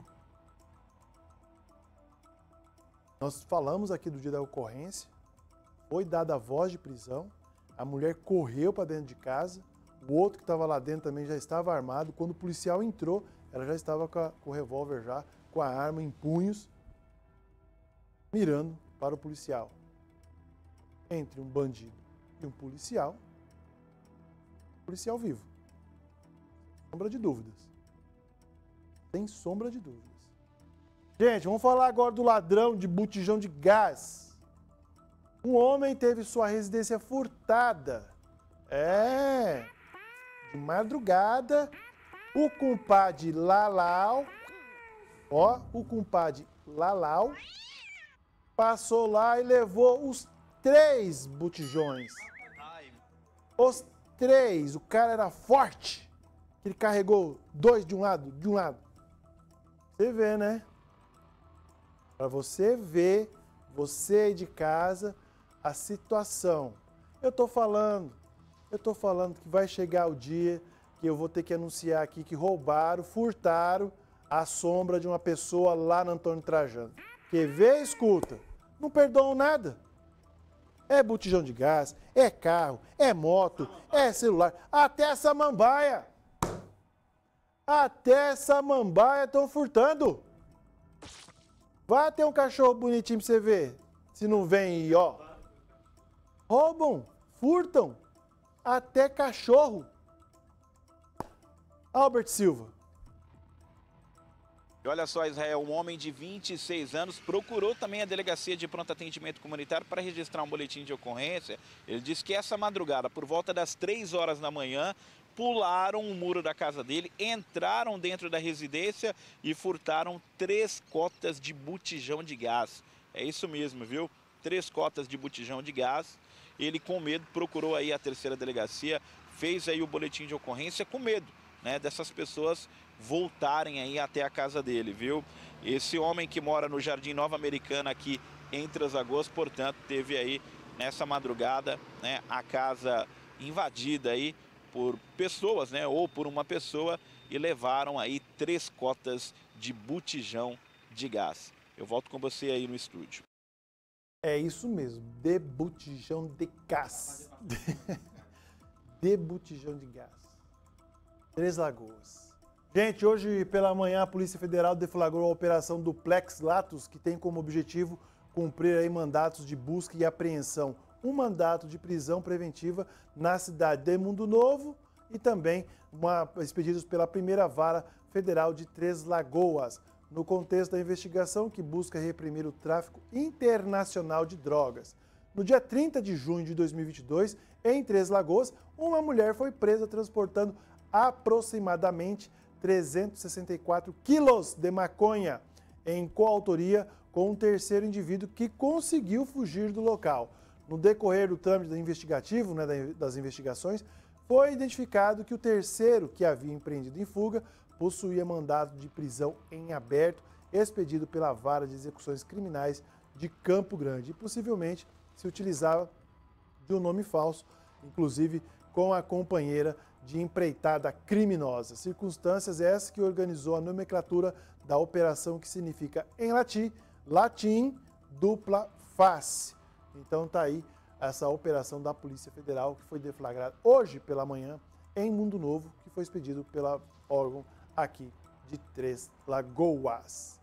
Nós falamos aqui do dia da ocorrência, foi dada a voz de prisão, a mulher correu para dentro de casa, o outro que estava lá dentro também já estava armado. Quando o policial entrou, ela já estava com, a, com o revólver já, com a arma em punhos, mirando para o policial. Entre um bandido e um policial, policial vivo. Sem sombra de dúvidas. Sem sombra de dúvidas. Gente, vamos falar agora do ladrão de botijão de gás. Um homem teve sua residência furtada. É, de madrugada, o compadre Lalau, ó, o compadre Lalau, passou lá e levou os três botijões. Os três, o cara era forte. Ele carregou dois de um lado, de um lado. Você vê, né? Para você ver, você aí de casa, a situação. Eu tô falando, eu tô falando que vai chegar o dia que eu vou ter que anunciar aqui que roubaram, furtaram a sombra de uma pessoa lá no Antônio Trajano. Quer ver? Escuta. Não perdoam nada. É botijão de gás, é carro, é moto, é celular, até samambaia. Até samambaia estão furtando. Vai ter um cachorro bonitinho pra você ver. Se não vem e ó. Roubam, furtam, até cachorro. Albert Silva. E olha só, Israel, um homem de vinte e seis anos procurou também a Delegacia de Pronto Atendimento Comunitário para registrar um boletim de ocorrência. Ele disse que essa madrugada, por volta das três horas da manhã, pularam o muro da casa dele, entraram dentro da residência e furtaram três cotas de botijão de gás. É isso mesmo, viu? Três cotas de botijão de gás. Ele, com medo, procurou aí a terceira delegacia, fez aí o boletim de ocorrência com medo, né, dessas pessoas voltarem aí até a casa dele, viu? Esse homem que mora no Jardim Nova Americana aqui em Três Lagoas, portanto, teve aí nessa madrugada, né, a casa invadida aí por pessoas, né, ou por uma pessoa, e levaram aí três cotas de botijão de gás. Eu volto com você aí no estúdio. É isso mesmo, de botijão de gás. De botijão de gás. Três Lagoas. Gente, hoje pela manhã a Polícia Federal deflagrou a Operação Duplex Latus, que tem como objetivo cumprir aí mandatos de busca e apreensão. Um mandato de prisão preventiva na cidade de Mundo Novo e também uma, expedidos pela primeira vara federal de Três Lagoas, no contexto da investigação que busca reprimir o tráfico internacional de drogas. No dia trinta de junho de dois mil e vinte e dois, em Três Lagoas, uma mulher foi presa transportando aproximadamente trezentos e sessenta e quatro quilos de maconha, em coautoria com um terceiro indivíduo que conseguiu fugir do local. No decorrer do trâmite investigativo, né, das investigações, foi identificado que o terceiro que havia empreendido em fuga possuía mandado de prisão em aberto, expedido pela Vara de Execuções Criminais de Campo Grande. E possivelmente se utilizava de um nome falso, inclusive com a companheira de empreitada criminosa. Circunstâncias essas que organizou a nomenclatura da operação, que significa em latim, latim, dupla face. Então tá aí essa operação da Polícia Federal, que foi deflagrada hoje pela manhã em Mundo Novo, que foi expedido pela órgão aqui de Três Lagoas.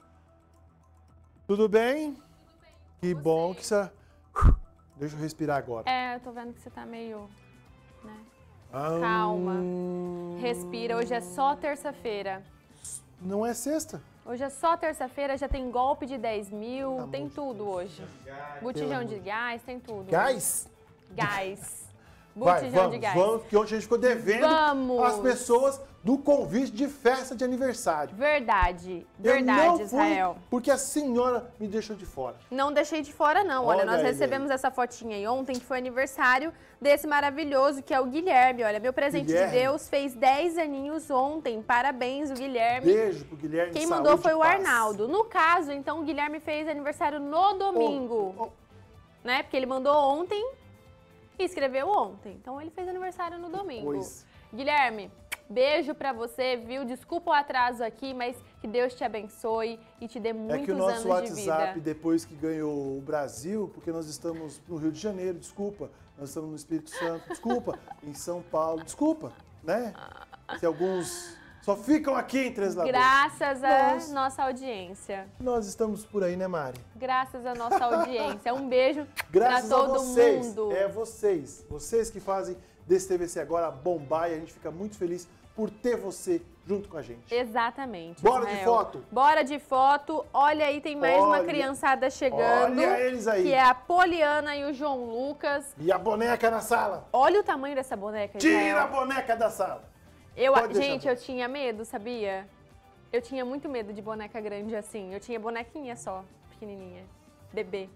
Tudo bem? Que bom que você... Deixa eu respirar agora. É, eu tô vendo que você tá meio, né? Ah, Calma. Respira, hoje é só terça-feira. Não é sexta? Hoje é só terça-feira, já tem golpe de dez mil, tá, tem tudo hoje. Botijão de gás, tem tudo. Gás? Gás. Vai, Botijão vamos, de gás. vamos, porque ontem a gente ficou devendo Vamos. as pessoas do convite de festa de aniversário. Verdade, Eu verdade, não fui, Israel. porque a senhora me deixou de fora. Não deixei de fora, não. Olha, Olha nós ele recebemos essa fotinha aí ontem, que foi aniversário desse maravilhoso, que é o Guilherme. Olha, meu presente Guilherme. de Deus, fez dez aninhos ontem. Parabéns, o Guilherme. Beijo pro Guilherme. Quem saúde mandou foi e o paz. Arnaldo. No caso, então, o Guilherme fez aniversário no domingo. Né? Porque ele mandou ontem e escreveu ontem. Então, ele fez aniversário no domingo. Pois. Guilherme, beijo pra você, viu? Desculpa o atraso aqui, mas que Deus te abençoe e te dê muitos É que o nosso anos de WhatsApp, vida. depois que ganhou o Brasil, porque nós estamos no Rio de Janeiro, desculpa. Nós estamos no Espírito Santo, desculpa. Em São Paulo, desculpa, né? Se alguns só ficam aqui em Três Lagoas. Graças à Nós- nossa audiência. Nós estamos por aí, né, Mari? Graças à nossa audiência. Um beijo Graças pra todo a vocês. mundo. É vocês. Vocês que fazem desse T V C agora bombar, e a gente fica muito feliz por ter você junto com a gente. Exatamente. Bora de Israel. foto? Bora de foto. Olha aí, tem mais uma Olha- criançada chegando. olha eles aí. Que é a Poliana e o João Lucas. E a boneca na sala. Olha o tamanho dessa boneca, Tira Israel. a boneca da sala. Eu, Pode deixar, gente, eu tinha medo, sabia? Eu tinha muito medo de boneca grande assim. Eu tinha bonequinha só, pequenininha. Bebê.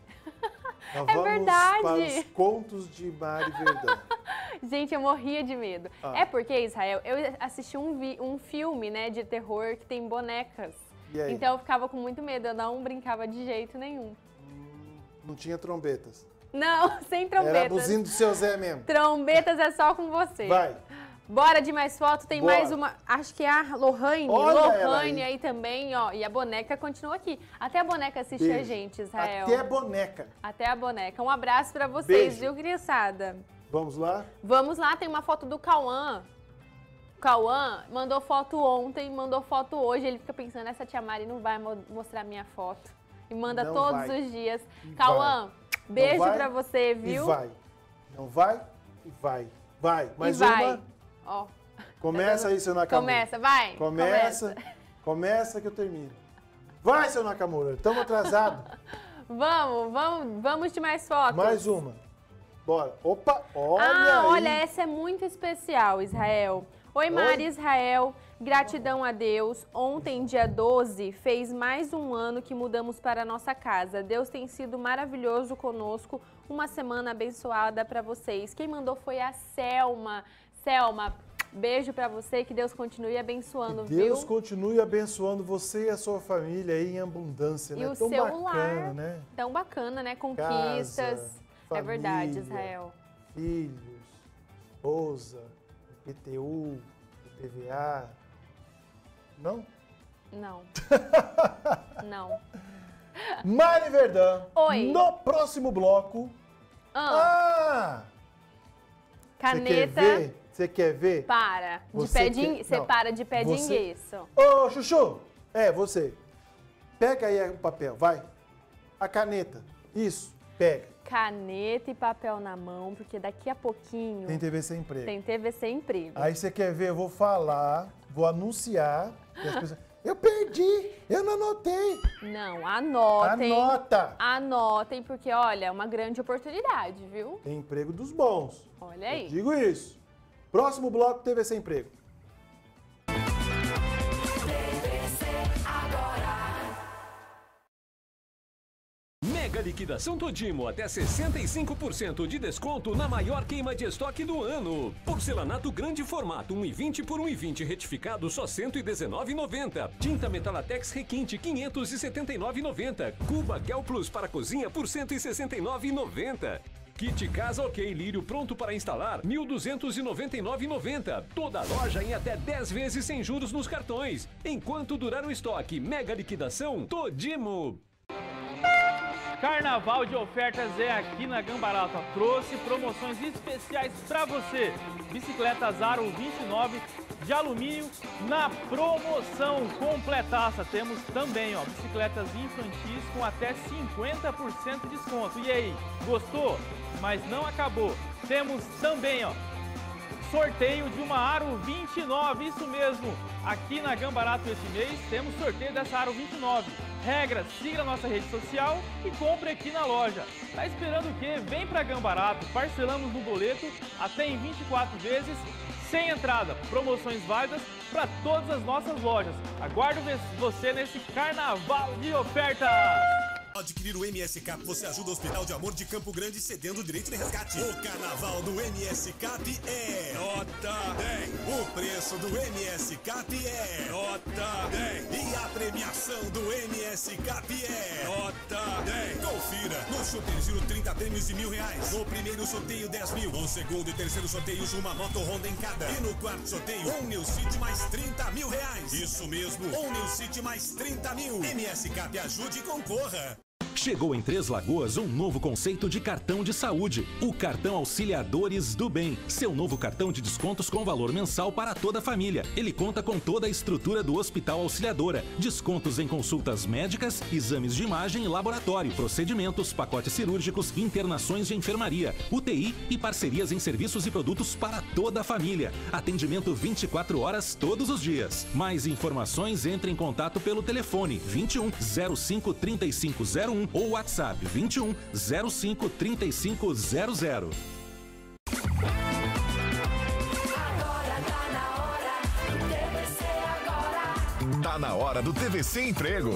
Nós É vamos verdade. para os contos de Mari Verdão. Gente, eu morria de medo. Ah. É porque, Israel, eu assisti um, vi- um filme, né, de terror que tem bonecas. E aí? Então eu ficava com muito medo, eu não brincava de jeito nenhum. Não tinha trombetas. Não, sem trombetas. Era a buzina do seu Zé mesmo. Trombetas é só com você. Vai. Bora de mais foto, tem Bora. mais uma, acho que é a Lohane, Olha ela Lohane aí. aí também, ó, e a boneca continua aqui. Até a boneca assiste a Beijo. gente, Israel. Até a boneca. Até a boneca. Um abraço pra vocês, Beijo. viu, criançada? Vamos lá? Vamos lá, tem uma foto do Cauã. O Cauã mandou foto ontem, mandou foto hoje. Ele fica pensando, essa tia Mari não vai mo- mostrar minha foto. E manda Não todos vai. os dias. E Cauã, vai. beijo Não vai, pra você, viu? E vai. Não vai e vai. Vai. Mais e vai. uma. Ó, Começa aí, seu Nakamura. começa, vai. Começa. Começa que eu termino. Vai, seu Nakamura. Estamos atrasados. Vamos, vamos, vamos de mais fotos. Mais uma. Bora. Opa, olha Ah, aí. olha, essa é muito especial, Israel. Oi, Mari Israel. Gratidão a Deus. Ontem, dia doze, fez mais um ano que mudamos para a nossa casa. Deus tem sido maravilhoso conosco. Uma semana abençoada para vocês. Quem mandou foi a Selma. Selma, beijo para você. Que Deus continue abençoando, Deus viu? continue abençoando você e a sua família aí em abundância, E né? o Tão seu bacana, lar. né? Tão bacana, né? Conquistas. Casa, é verdade, família, Israel. Filhos, esposa, I P T U, I P V A. Não? Não. Não. Mari Verdão. Oi. No próximo bloco. Ah. Ah! Caneta. Você quer ver? Você quer ver? Para. De Você pé de, quer- en- Você não, para de pé de você- enguiço. Ô, Chuchu! É, você. Pega aí o papel, vai. A caneta. Isso, pega. Caneta e papel na mão, porque daqui a pouquinho Tem T V Sem Emprego. tem T V C Emprego. Aí você quer ver, eu vou falar, vou anunciar. E as pessoas, eu perdi, eu não anotei. Não, anotem. Anota. Anotem, porque, olha, é uma grande oportunidade, viu? Tem emprego dos bons. Olha aí. Eu digo isso. Próximo bloco, T V Sem Emprego. Mega liquidação Todimo, até sessenta e cinco por cento de desconto na maior queima de estoque do ano. Porcelanato grande formato, um e vinte por um e vinte retificado, só cento e dezenove reais e noventa centavos. Tinta Metalatex Requinte, quinhentos e setenta e nove reais e noventa centavos. Cuba Kel Plus para cozinha por cento e sessenta e nove reais e noventa centavos. Kit Casa OK Lírio pronto para instalar, mil duzentos e noventa e nove reais e noventa centavos. Toda loja em até dez vezes sem juros nos cartões. Enquanto durar o estoque, mega liquidação Todimo. Carnaval de ofertas é aqui na Gambarata. Trouxe promoções especiais para você. Bicicleta Zaro vinte e nove de alumínio na promoção completaça. Temos também, ó, bicicletas infantis com até cinquenta por cento de desconto. E aí, gostou? Mas não acabou. Temos também, ó, sorteio de uma Aro vinte e nove, isso mesmo. Aqui na Gambarato esse mês temos sorteio dessa Aro vinte e nove. Regras, siga a nossa rede social e compre aqui na loja. Tá esperando o quê? Vem pra Gambarato, parcelamos no boleto até em vinte e quatro vezes, sem entrada. Promoções válidas para todas as nossas lojas. Aguardo você nesse carnaval de ofertas! Ao adquirir o M S Cap, você ajuda o Hospital de Amor de Campo Grande cedendo o direito de resgate. O carnaval do M S Cap é nota dez. O preço do M S Cap é nota dez. E a premiação do M S Cap é nota dez. Confira. No Super Giro, trinta prêmios de mil reais. No primeiro sorteio, dez mil. No segundo e terceiro sorteios, uma moto Honda em cada. E no quarto sorteio, um New City mais trinta mil reais. Isso mesmo, um New City mais trinta mil. M S Cap, ajude e concorra. Chegou em Três Lagoas um novo conceito de cartão de saúde, o cartão Auxiliadores do Bem. Seu novo cartão de descontos com valor mensal para toda a família. Ele conta com toda a estrutura do Hospital Auxiliadora, descontos em consultas médicas, exames de imagem e laboratório, procedimentos, pacotes cirúrgicos, internações de enfermaria, U T I e parcerias em serviços e produtos para toda a família. Atendimento vinte e quatro horas todos os dias. Mais informações, entre em contato pelo telefone vinte e um, zero cinco, trinta e cinco zero um ou WhatsApp vinte e um, zero cinco, trinta e cinco zero zero. Tá na hora do T V C Emprego.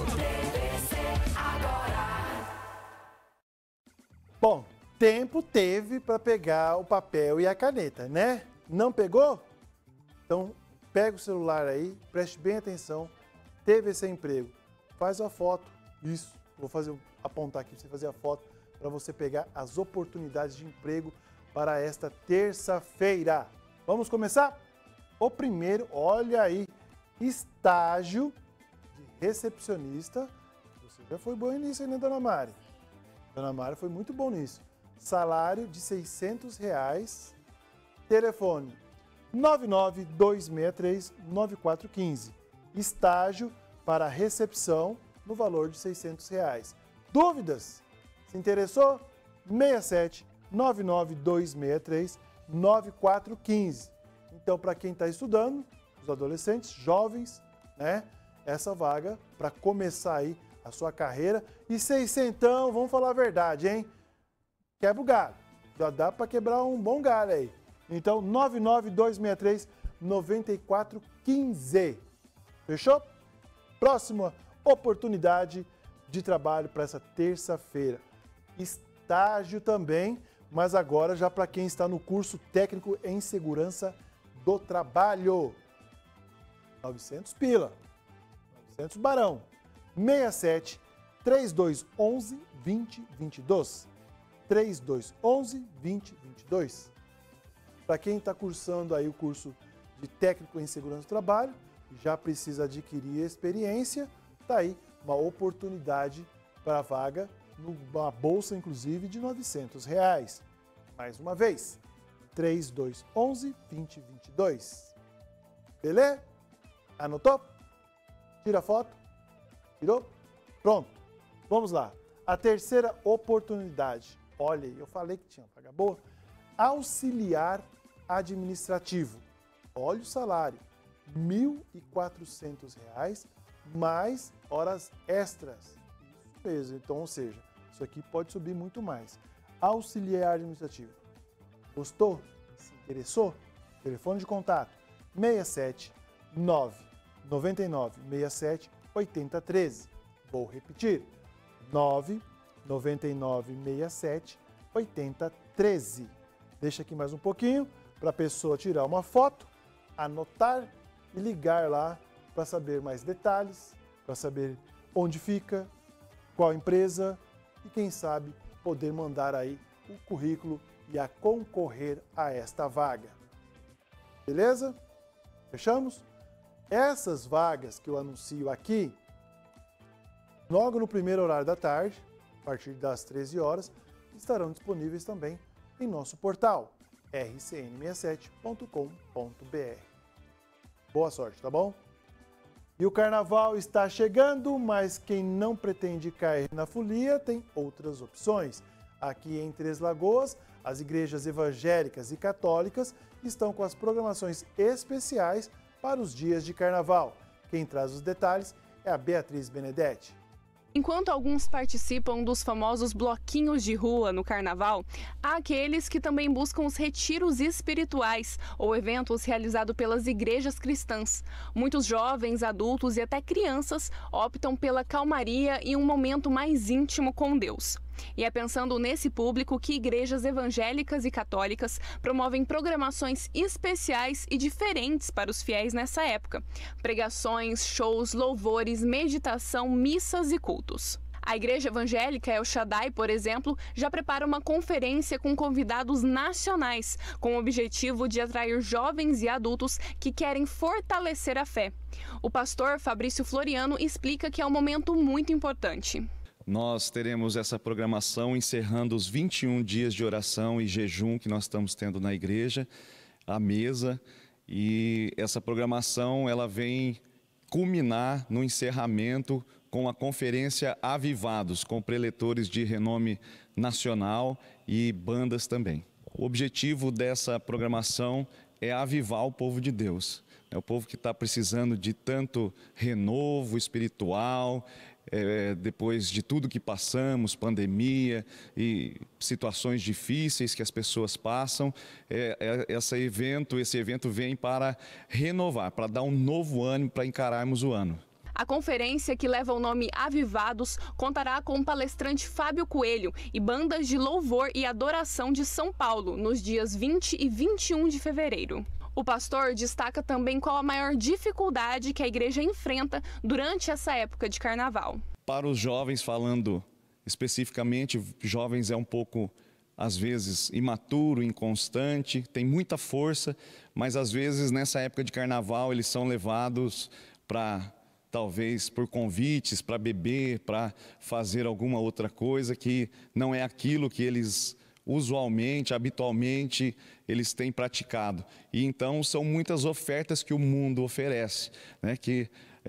Bom, tempo teve para pegar o papel e a caneta, né? Não pegou? Então, pega o celular aí, preste bem atenção. T V C Emprego. Faz a foto. Isso. Vou fazer, apontar aqui para você fazer a foto para você pegar as oportunidades de emprego para esta terça-feira. Vamos começar? O primeiro, olha aí, estágio de recepcionista. Você já foi bom nisso aí, né, Dona Mari? Dona Mari foi muito bom nisso. Salário de seiscentos reais. Telefone nove nove dois seis três nove quatro um cinco. Estágio para recepção no valor de seiscentos reais. Dúvidas? Se interessou? seis sete nove nove dois seis três nove quatro um cinco. Então, para quem está estudando, os adolescentes, jovens, né? Essa vaga para começar aí a sua carreira. E seiscentão, vamos falar a verdade, hein? Quebra o galho. Já dá para quebrar um bom galho aí. Então, nove nove dois seis três nove quatro um cinco. Fechou? Próxima oportunidade de trabalho para essa terça-feira. Estágio também, mas agora já para quem está no curso técnico em segurança do trabalho. novecentos pila. novecentos barão. seis sete três dois um um vinte vinte e dois. três dois um um vinte vinte e dois. Para quem está cursando aí o curso de técnico em segurança do trabalho, já precisa adquirir experiência, tá aí uma oportunidade para a vaga, numa bolsa inclusive de novecentos reais. Mais uma vez, três dois um um vinte vinte e dois. Beleza? Anotou? Tira a foto. Tirou? Pronto. Vamos lá. A terceira oportunidade. Olha aí, eu falei que tinha paga boa. Auxiliar administrativo. Olha o salário. mil e quatrocentos reais mais horas extras. Isso mesmo. Então, ou seja, isso aqui pode subir muito mais. Auxiliar administrativo. Gostou? Se interessou? Telefone de contato seis sete nove nove nove seis sete oito zero um três. Vou repetir. nove nove nove seis sete, oito zero um três. Deixa aqui mais um pouquinho para a pessoa tirar uma foto, anotar e ligar lá para saber mais detalhes, para saber onde fica, qual empresa e quem sabe poder mandar aí o currículo e a concorrer a esta vaga. Beleza? Fechamos? Essas vagas que eu anuncio aqui, logo no primeiro horário da tarde, a partir das treze horas, estarão disponíveis também em nosso portal r c n sessenta e sete ponto com ponto b r. Boa sorte, tá bom? E o carnaval está chegando, mas quem não pretende cair na folia tem outras opções. Aqui em Três Lagoas, as igrejas evangélicas e católicas estão com as programações especiais para os dias de carnaval. Quem traz os detalhes é a Beatriz Benedetti. Enquanto alguns participam dos famosos bloquinhos de rua no carnaval, há aqueles que também buscam os retiros espirituais ou eventos realizados pelas igrejas cristãs. Muitos jovens, adultos e até crianças optam pela calmaria e um momento mais íntimo com Deus. E é pensando nesse público que igrejas evangélicas e católicas promovem programações especiais e diferentes para os fiéis nessa época. Pregações, shows, louvores, meditação, missas e cultos. A Igreja Evangélica El Shaddai, por exemplo, já prepara uma conferência com convidados nacionais, com o objetivo de atrair jovens e adultos que querem fortalecer a fé. O pastor Fabrício Floriano explica que é um momento muito importante. Nós teremos essa programação encerrando os vinte e um dias de oração e jejum que nós estamos tendo na igreja, à mesa, e essa programação ela vem culminar no encerramento com a conferência Avivados, com preletores de renome nacional e bandas também. O objetivo dessa programação é avivar o povo de Deus. É o povo que está precisando de tanto renovo espiritual, é, depois de tudo que passamos, pandemia e situações difíceis que as pessoas passam. É, é, esse evento, esse evento vem para renovar, para dar um novo ânimo para encararmos o ano. A conferência, que leva o nome Avivados, contará com o palestrante Fábio Coelho e bandas de louvor e adoração de São Paulo, nos dias vinte e vinte e um de fevereiro. O pastor destaca também qual a maior dificuldade que a igreja enfrenta durante essa época de carnaval. Para os jovens, falando especificamente, jovens é um pouco, às vezes, imaturo, inconstante, tem muita força, mas às vezes nessa época de carnaval eles são levados para... talvez por convites para beber, para fazer alguma outra coisa que não é aquilo que eles usualmente, habitualmente, eles têm praticado. E então são muitas ofertas que o mundo oferece, né? Que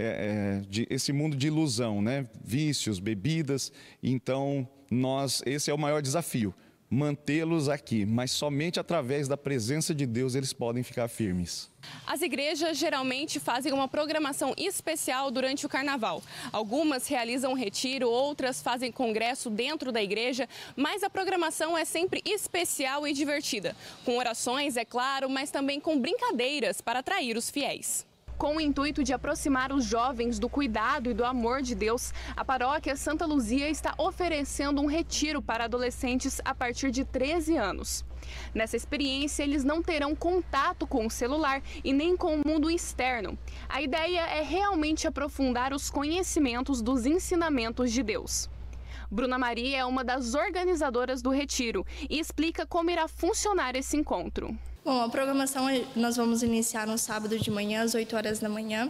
é, é, de, esse mundo de ilusão, né? Vícios, bebidas. Então nós, esse é o maior desafio, mantê-los aqui, mas somente através da presença de Deus eles podem ficar firmes. As igrejas geralmente fazem uma programação especial durante o carnaval. Algumas realizam retiro, outras fazem congresso dentro da igreja, mas a programação é sempre especial e divertida. Com orações, é claro, mas também com brincadeiras para atrair os fiéis. Com o intuito de aproximar os jovens do cuidado e do amor de Deus, a paróquia Santa Luzia está oferecendo um retiro para adolescentes a partir de treze anos. Nessa experiência, eles não terão contato com o celular e nem com o mundo externo. A ideia é realmente aprofundar os conhecimentos dos ensinamentos de Deus. Bruna Maria é uma das organizadoras do retiro e explica como irá funcionar esse encontro. Bom, a programação nós vamos iniciar no sábado de manhã, às oito horas da manhã.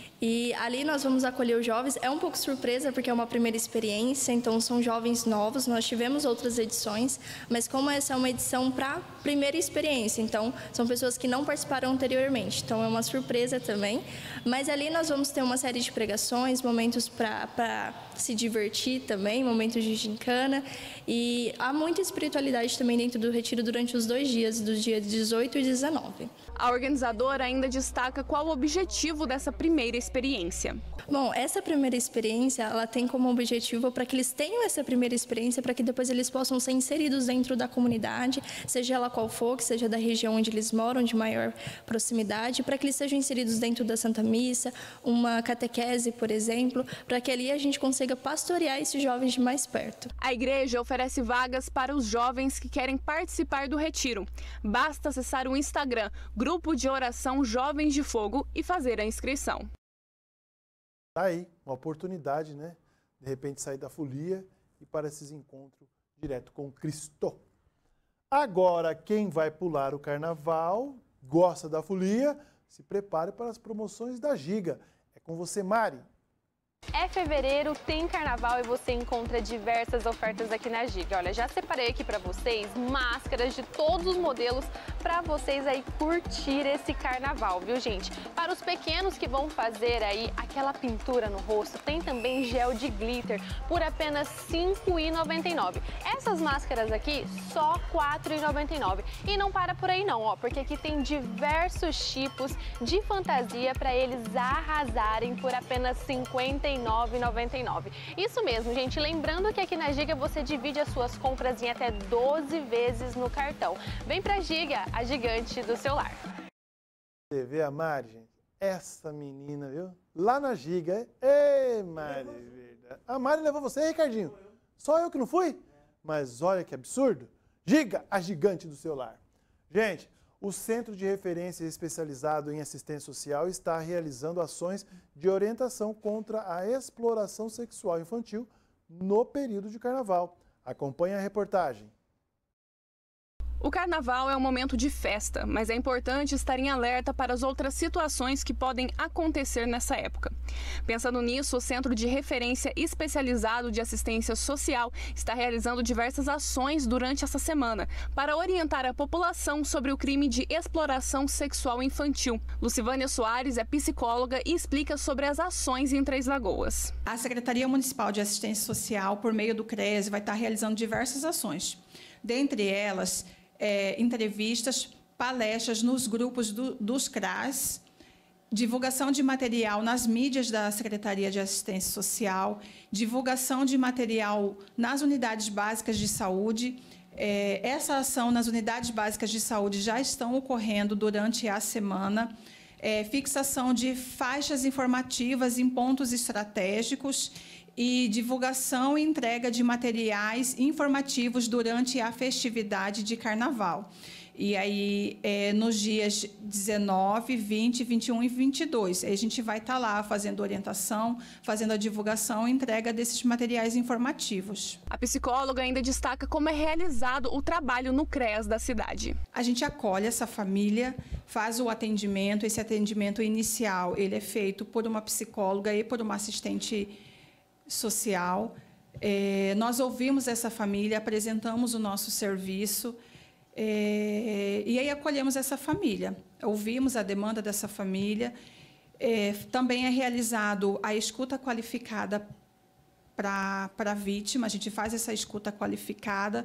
E ali nós vamos acolher os jovens. É um pouco surpresa porque é uma primeira experiência, então são jovens novos. Nós tivemos outras edições, mas como essa é uma edição para primeira experiência, então são pessoas que não participaram anteriormente. Então é uma surpresa também. Mas ali nós vamos ter uma série de pregações, momentos para se divertir também, momentos de gincana. E há muita espiritualidade também dentro do retiro durante os dois dias, dos dias dezoito e dezenove. A organizadora ainda destaca qual o objetivo dessa primeira experiência. experiência. Bom, essa primeira experiência, ela tem como objetivo para que eles tenham essa primeira experiência, para que depois eles possam ser inseridos dentro da comunidade, seja ela qual for, que seja da região onde eles moram, de maior proximidade, para que eles sejam inseridos dentro da Santa Missa, uma catequese, por exemplo, para que ali a gente consiga pastorear esses jovens de mais perto. A igreja oferece vagas para os jovens que querem participar do retiro. Basta acessar o Instagram, Grupo de Oração Jovens de Fogo, e fazer a inscrição. Tá aí, uma oportunidade, né? De repente sair da folia e para esses encontros direto com Cristo. Agora, quem vai pular o carnaval, gosta da folia, se prepare para as promoções da Giga. É com você, Mari. É fevereiro, tem carnaval e você encontra diversas ofertas aqui na Giga. Olha, já separei aqui para vocês máscaras de todos os modelos para vocês aí curtir esse carnaval, viu, gente? Para os pequenos que vão fazer aí aquela pintura no rosto, tem também gel de glitter por apenas cinco reais e noventa e nove centavos. Essas máscaras aqui, só quatro reais e noventa e nove centavos. E não para por aí não, ó, porque aqui tem diversos tipos de fantasia para eles arrasarem por apenas cinquenta e nove reais e noventa e nove centavos. Isso mesmo, gente. Lembrando que aqui na Giga você divide as suas compras em até doze vezes no cartão. Vem pra Giga, a gigante do seu lar. Você vê a Mari, gente? Essa menina, viu? Lá na Giga. Ei, Mari, verdade. A Mari levou você, Ricardinho? Só eu que não fui? Mas olha que absurdo. Giga, a gigante do seu lar. Gente, o Centro de Referência Especializado em Assistência Social está realizando ações de orientação contra a exploração sexual infantil no período de carnaval. Acompanhe a reportagem. O carnaval é um momento de festa, mas é importante estar em alerta para as outras situações que podem acontecer nessa época. Pensando nisso, o Centro de Referência Especializado de Assistência Social está realizando diversas ações durante essa semana para orientar a população sobre o crime de exploração sexual infantil. Lucivânia Soares é psicóloga e explica sobre as ações em Três Lagoas. A Secretaria Municipal de Assistência Social, por meio do CREASE, vai estar realizando diversas ações. Dentre elas, É, entrevistas, palestras nos grupos do, dos C R A S, divulgação de material nas mídias da Secretaria de Assistência Social, divulgação de material nas unidades básicas de saúde. É, essa ação nas unidades básicas de saúde já estão ocorrendo durante a semana. É, fixação de faixas informativas em pontos estratégicos e divulgação e entrega de materiais informativos durante a festividade de Carnaval. E aí, é, nos dias dezenove, vinte, vinte e um e vinte e dois, a gente vai estar lá fazendo orientação, fazendo a divulgação e entrega desses materiais informativos. A psicóloga ainda destaca como é realizado o trabalho no CREAS da cidade. A gente acolhe essa família, faz o atendimento, esse atendimento inicial, ele é feito por uma psicóloga e por uma assistente social. É, nós ouvimos essa família, apresentamos o nosso serviço é, e aí acolhemos essa família. Ouvimos a demanda dessa família. É, também é realizado a escuta qualificada para a vítima. A gente faz essa escuta qualificada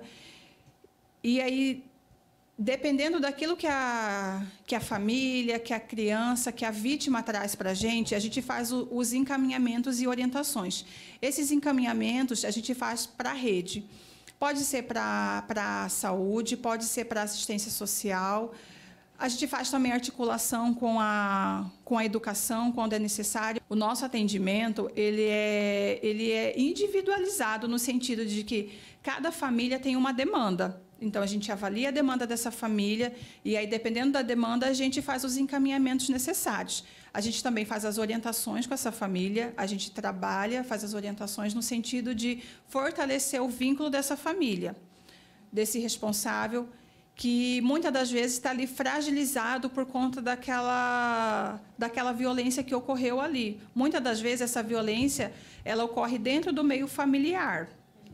e aí, dependendo daquilo que a, que a família, que a criança, que a vítima traz para a gente, a gente faz o, os encaminhamentos e orientações. Esses encaminhamentos a gente faz para a rede. Pode ser para a saúde, pode ser para a assistência social. A gente faz também articulação com a, com a educação, quando é necessário. O nosso atendimento ele é, ele é individualizado no sentido de que cada família tem uma demanda. Então, a gente avalia a demanda dessa família e aí, dependendo da demanda, a gente faz os encaminhamentos necessários. A gente também faz as orientações com essa família, a gente trabalha, faz as orientações no sentido de fortalecer o vínculo dessa família, desse responsável, que muitas das vezes está ali fragilizado por conta daquela, daquela violência que ocorreu ali. Muitas das vezes, essa violência ela ocorre dentro do meio familiar.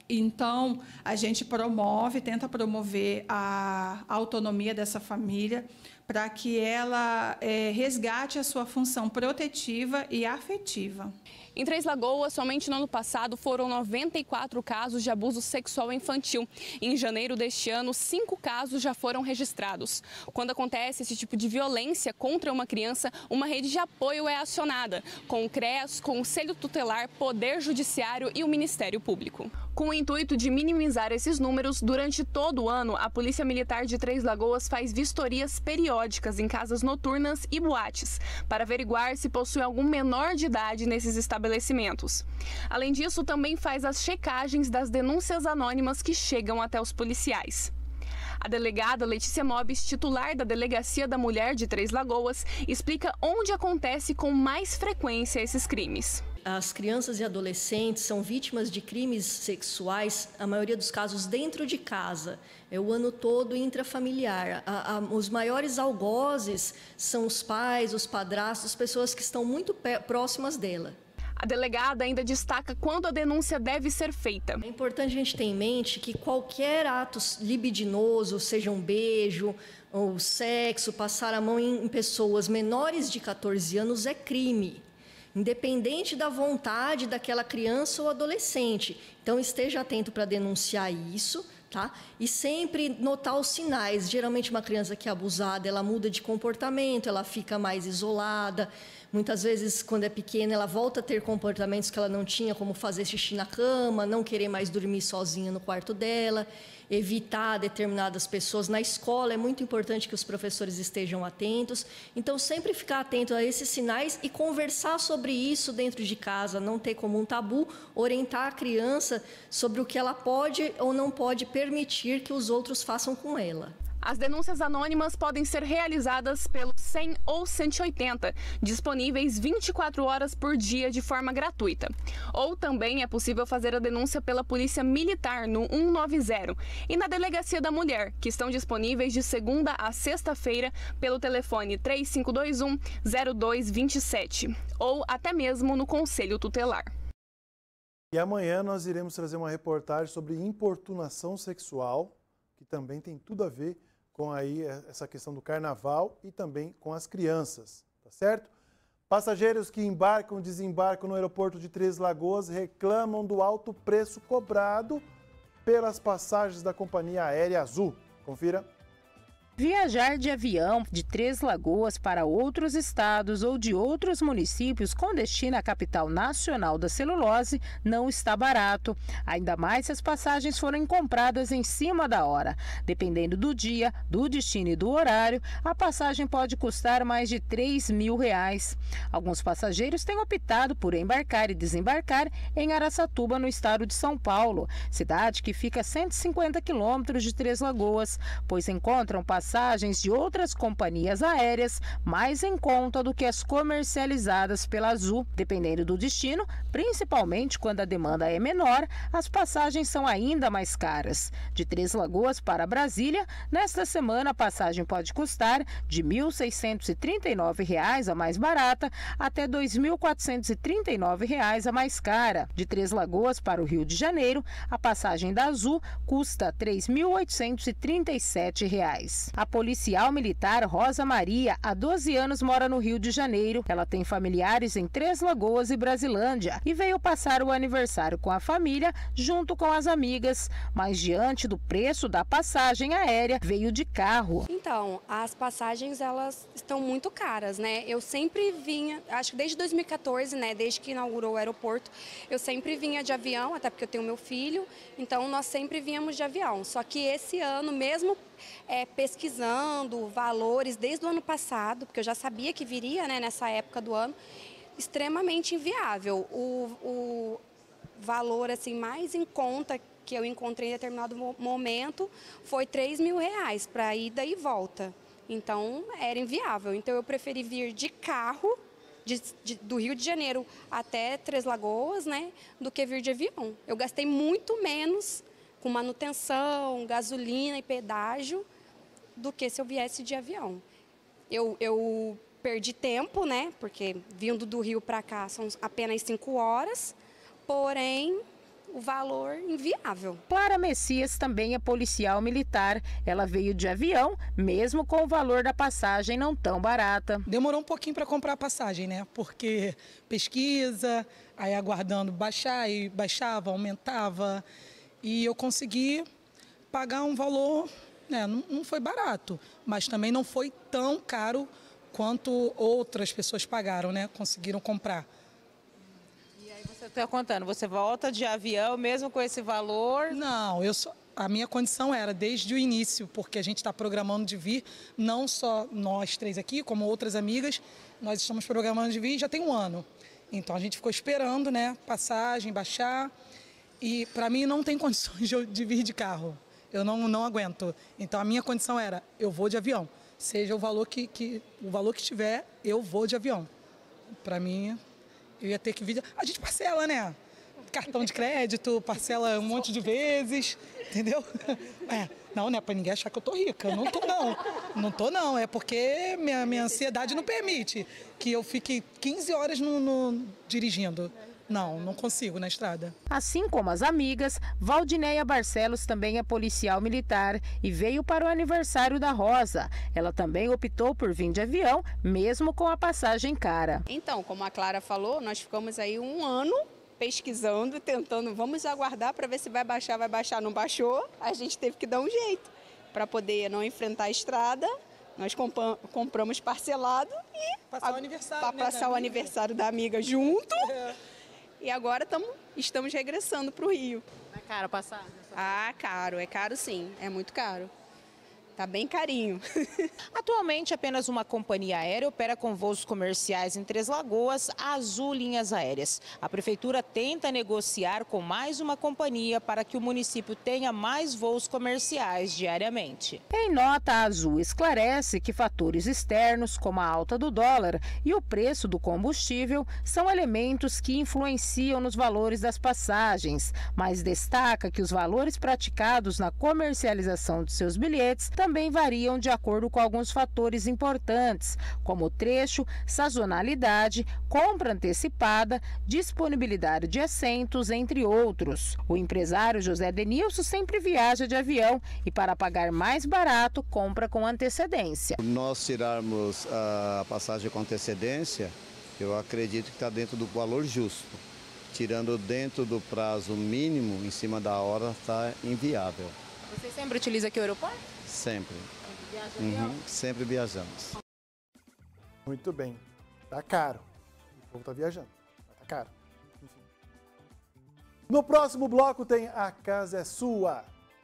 Então, a gente promove, tenta promover a autonomia dessa família para que ela é, resgate a sua função protetiva e afetiva. Em Três Lagoas, somente no ano passado foram noventa e quatro casos de abuso sexual infantil. Em janeiro deste ano, cinco casos já foram registrados. Quando acontece esse tipo de violência contra uma criança, uma rede de apoio é acionada, com o CREAS, Conselho Tutelar, Poder Judiciário e o Ministério Público. Com o intuito de minimizar esses números, durante todo o ano, a Polícia Militar de Três Lagoas faz vistorias periódicas em casas noturnas e boates, para averiguar se possui algum menor de idade nesses estabelecimentos. Além disso, também faz as checagens das denúncias anônimas que chegam até os policiais. A delegada Letícia Mobis, titular da Delegacia da Mulher de Três Lagoas, explica onde acontece com mais frequência esses crimes. As crianças e adolescentes são vítimas de crimes sexuais, a maioria dos casos dentro de casa, é o ano todo intrafamiliar. A, a, os maiores algozes são os pais, os padrastos, pessoas que estão muito próximas dela. A delegada ainda destaca quando a denúncia deve ser feita. É importante a gente ter em mente que qualquer ato libidinoso, seja um beijo ou sexo, passar a mão em pessoas menores de quatorze anos é crime, independente da vontade daquela criança ou adolescente. Então, esteja atento para denunciar isso, tá? E sempre notar os sinais. Geralmente, uma criança que é abusada, ela muda de comportamento, ela fica mais isolada. Muitas vezes, quando é pequena, ela volta a ter comportamentos que ela não tinha, como fazer xixi na cama, não querer mais dormir sozinha no quarto dela, evitar determinadas pessoas. Na escola, é muito importante que os professores estejam atentos. Então, sempre ficar atento a esses sinais e conversar sobre isso dentro de casa, não ter como um tabu, orientar a criança sobre o que ela pode ou não pode permitir que os outros façam com ela. As denúncias anônimas podem ser realizadas pelo cem ou cento e oitenta, disponíveis vinte e quatro horas por dia de forma gratuita. Ou também é possível fazer a denúncia pela Polícia Militar no cento e noventa e na Delegacia da Mulher, que estão disponíveis de segunda a sexta-feira pelo telefone três cinco dois um, zero dois dois sete ou até mesmo no Conselho Tutelar. E amanhã nós iremos trazer uma reportagem sobre importunação sexual, que também tem tudo a ver com aí essa questão do carnaval e também com as crianças, tá certo? Passageiros que embarcam e desembarcam no aeroporto de Três Lagoas reclamam do alto preço cobrado pelas passagens da companhia aérea Azul. Confira. Viajar de avião de Três Lagoas para outros estados ou de outros municípios com destino à capital nacional da celulose não está barato, ainda mais se as passagens forem compradas em cima da hora. Dependendo do dia, do destino e do horário, a passagem pode custar mais de três mil reais. Alguns passageiros têm optado por embarcar e desembarcar em Araçatuba, no estado de São Paulo, cidade que fica a cento e cinquenta quilômetros de Três Lagoas, pois encontram passagens passagens de outras companhias aéreas mais em conta do que as comercializadas pela Azul. Dependendo do destino, principalmente quando a demanda é menor, as passagens são ainda mais caras. De Três Lagoas para Brasília, nesta semana a passagem pode custar de mil seiscentos e trinta e nove reais a mais barata até dois mil quatrocentos e trinta e nove reais a mais cara. De Três Lagoas para o Rio de Janeiro, a passagem da Azul custa três mil oitocentos e trinta e sete reais. A policial militar Rosa Maria, há doze anos, mora no Rio de Janeiro. Ela tem familiares em Três Lagoas e Brasilândia e veio passar o aniversário com a família junto com as amigas. Mas diante do preço da passagem aérea, veio de carro. Então, as passagens elas estão muito caras, né? Eu sempre vinha, acho que desde dois mil e quatorze, né, desde que inaugurou o aeroporto, eu sempre vinha de avião, até porque eu tenho meu filho, então nós sempre vínhamos de avião. Só que esse ano, mesmo É, pesquisando valores desde o ano passado, porque eu já sabia que viria, né, nessa época do ano, extremamente inviável. O, o valor assim, mais em conta que eu encontrei em determinado momento foi três mil reais para ida e volta. Então, era inviável. Então, eu preferi vir de carro, de, de, do Rio de Janeiro até Três Lagoas, né, do que vir de avião. Eu gastei muito menos com manutenção, gasolina e pedágio, do que se eu viesse de avião. Eu, eu perdi tempo, né? Porque vindo do Rio para cá são apenas cinco horas, porém o valor inviável. Clara Messias também é policial militar. Ela veio de avião, mesmo com o valor da passagem não tão barata. Demorou um pouquinho para comprar a passagem, né? Porque pesquisa, aí aguardando baixar, e baixava, aumentava. E eu consegui pagar um valor, né? Não, não foi barato, mas também não foi tão caro quanto outras pessoas pagaram, né? Conseguiram comprar. Você está contando, você volta de avião mesmo com esse valor? Não, eu só, a minha condição era desde o início, porque a gente está programando de vir, não só nós três aqui, como outras amigas, nós estamos programando de vir já tem um ano. Então a gente ficou esperando, né, passagem, baixar, e para mim não tem condições de, de vir de carro, eu não, não aguento. Então a minha condição era, eu vou de avião, seja o valor que, que, o valor que tiver, eu vou de avião. Para mim... Eu ia ter que vir... A gente parcela, né? Cartão de crédito, parcela um monte de vezes, entendeu? É, não, né? Pra ninguém achar que eu tô rica. Não tô, não. Não tô, não. É porque minha, minha ansiedade não permite que eu fique quinze horas no, no, dirigindo. Não, não consigo na estrada. Assim como as amigas, Valdineia Barcelos também é policial militar e veio para o aniversário da Rosa. Ela também optou por vir de avião, mesmo com a passagem cara. Então, como a Clara falou, nós ficamos aí um ano pesquisando, tentando, vamos aguardar para ver se vai baixar, vai baixar, não baixou. A gente teve que dar um jeito para poder não enfrentar a estrada. Nós compramos parcelado e passar o aniversário, para né, passar o aniversário da amiga junto. É. E agora tamo, estamos regressando para o Rio. É caro passar? Ah, caro. É caro sim. É muito caro. Tá bem carinho. Atualmente, apenas uma companhia aérea opera com voos comerciais em Três Lagoas, a Azul Linhas Aéreas. A prefeitura tenta negociar com mais uma companhia para que o município tenha mais voos comerciais diariamente. Em nota, a Azul esclarece que fatores externos, como a alta do dólar e o preço do combustível, são elementos que influenciam nos valores das passagens, mas destaca que os valores praticados na comercialização de seus bilhetes também variam de acordo com alguns fatores importantes, como trecho, sazonalidade, compra antecipada, disponibilidade de assentos, entre outros. O empresário José Denilson sempre viaja de avião e, para pagar mais barato, compra com antecedência. Nós tirarmos a passagem com antecedência, eu acredito que está dentro do valor justo. Tirando dentro do prazo mínimo, em cima da hora, está inviável. Você sempre utiliza aqui o aeroporto? Sempre. Uhum, sempre viajamos. Muito bem. Tá caro. O povo tá viajando. Tá caro. Enfim. No próximo bloco tem A Casa é Sua.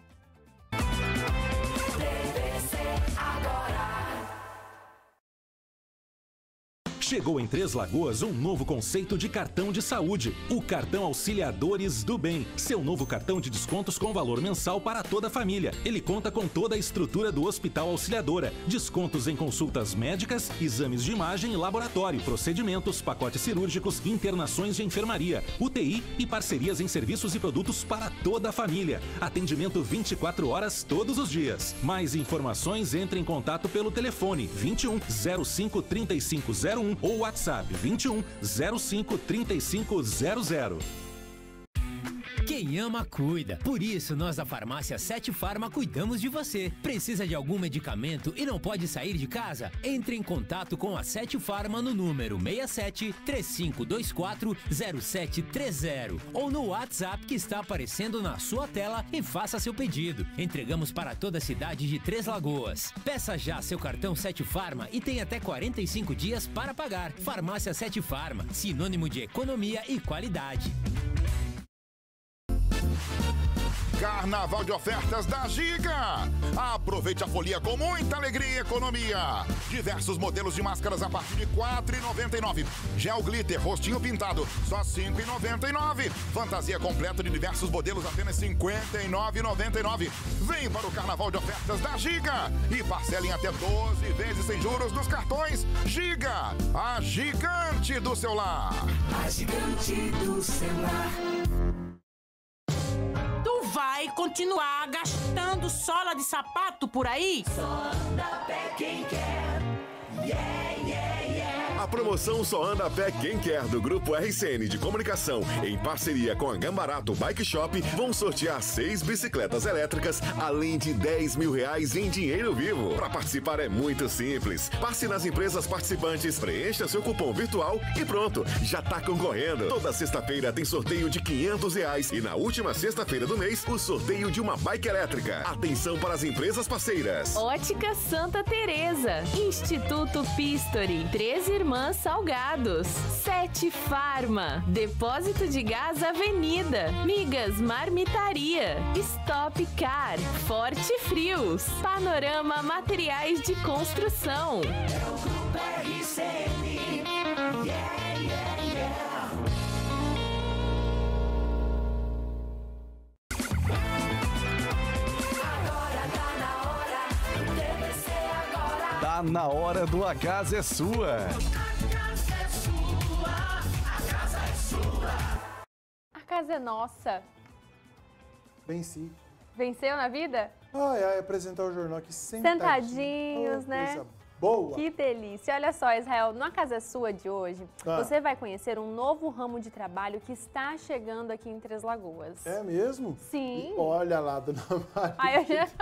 Chegou em Três Lagoas um novo conceito de cartão de saúde, o Cartão Auxiliadores do Bem. Seu novo cartão de descontos com valor mensal para toda a família. Ele conta com toda a estrutura do Hospital Auxiliadora. Descontos em consultas médicas, exames de imagem e laboratório, procedimentos, pacotes cirúrgicos, internações de enfermaria, U T I e parcerias em serviços e produtos para toda a família. Atendimento vinte e quatro horas todos os dias. Mais informações, entre em contato pelo telefone vinte e um, zero cinco, trinta e cinco zero um ou WhatsApp vinte e um, zero cinco, trinta e cinco zero zero. Quem ama, cuida. Por isso, nós da Farmácia Sete Farma cuidamos de você. Precisa de algum medicamento e não pode sair de casa? Entre em contato com a Sete Farma no número seis sete, três cinco dois quatro, zero sete três zero ou no WhatsApp que está aparecendo na sua tela e faça seu pedido. Entregamos para toda a cidade de Três Lagoas. Peça já seu cartão Sete Farma e tem até quarenta e cinco dias para pagar. Farmácia Sete Farma, sinônimo de economia e qualidade. Carnaval de ofertas da Giga. Aproveite a folia com muita alegria e economia. Diversos modelos de máscaras a partir de quatro reais e noventa e nove centavos. Gel glitter, rostinho pintado, só cinco reais e noventa e nove centavos. Fantasia completa de diversos modelos, apenas cinquenta e nove reais e noventa e nove centavos. Vem para o Carnaval de ofertas da Giga e parcelem até doze vezes sem juros nos cartões. Giga, a gigante do celular. A gigante do celular. Vai continuar gastando sola de sapato por aí? Só anda pé quem quer. Yeah, yeah, yeah. A promoção Só Anda a Pé Quem Quer do Grupo R C N de Comunicação, em parceria com a Gambarato Bike Shop, vão sortear seis bicicletas elétricas, além de dez mil reais em dinheiro vivo. Para participar é muito simples. Passe nas empresas participantes, preencha seu cupom virtual e pronto, já tá concorrendo. Toda sexta-feira tem sorteio de quinhentos reais e na última sexta-feira do mês, o sorteio de uma bike elétrica. Atenção para as empresas parceiras. Ótica Santa Teresa, Instituto Pistori, Três Irmãs Salgados, Sete Farma, Depósito de Gás Avenida, Migas Marmitaria, Stop Car, Forte Frios, Panorama Materiais de Construção. É o Grupo R C N. Yeah, yeah, yeah. Tá na hora do A Casa é Sua. A casa é nossa. Venci. Venceu na vida? Ai, ai, apresentar o jornal aqui sentadinho. Sentadinhos, Oh, né? coisa boa. Que delícia. Olha só, Israel, na Casa Sua de hoje, Ah. você vai conhecer um novo ramo de trabalho que está chegando aqui em Três Lagoas. É mesmo? Sim. E olha lá, dona Maria. Ai, eu já...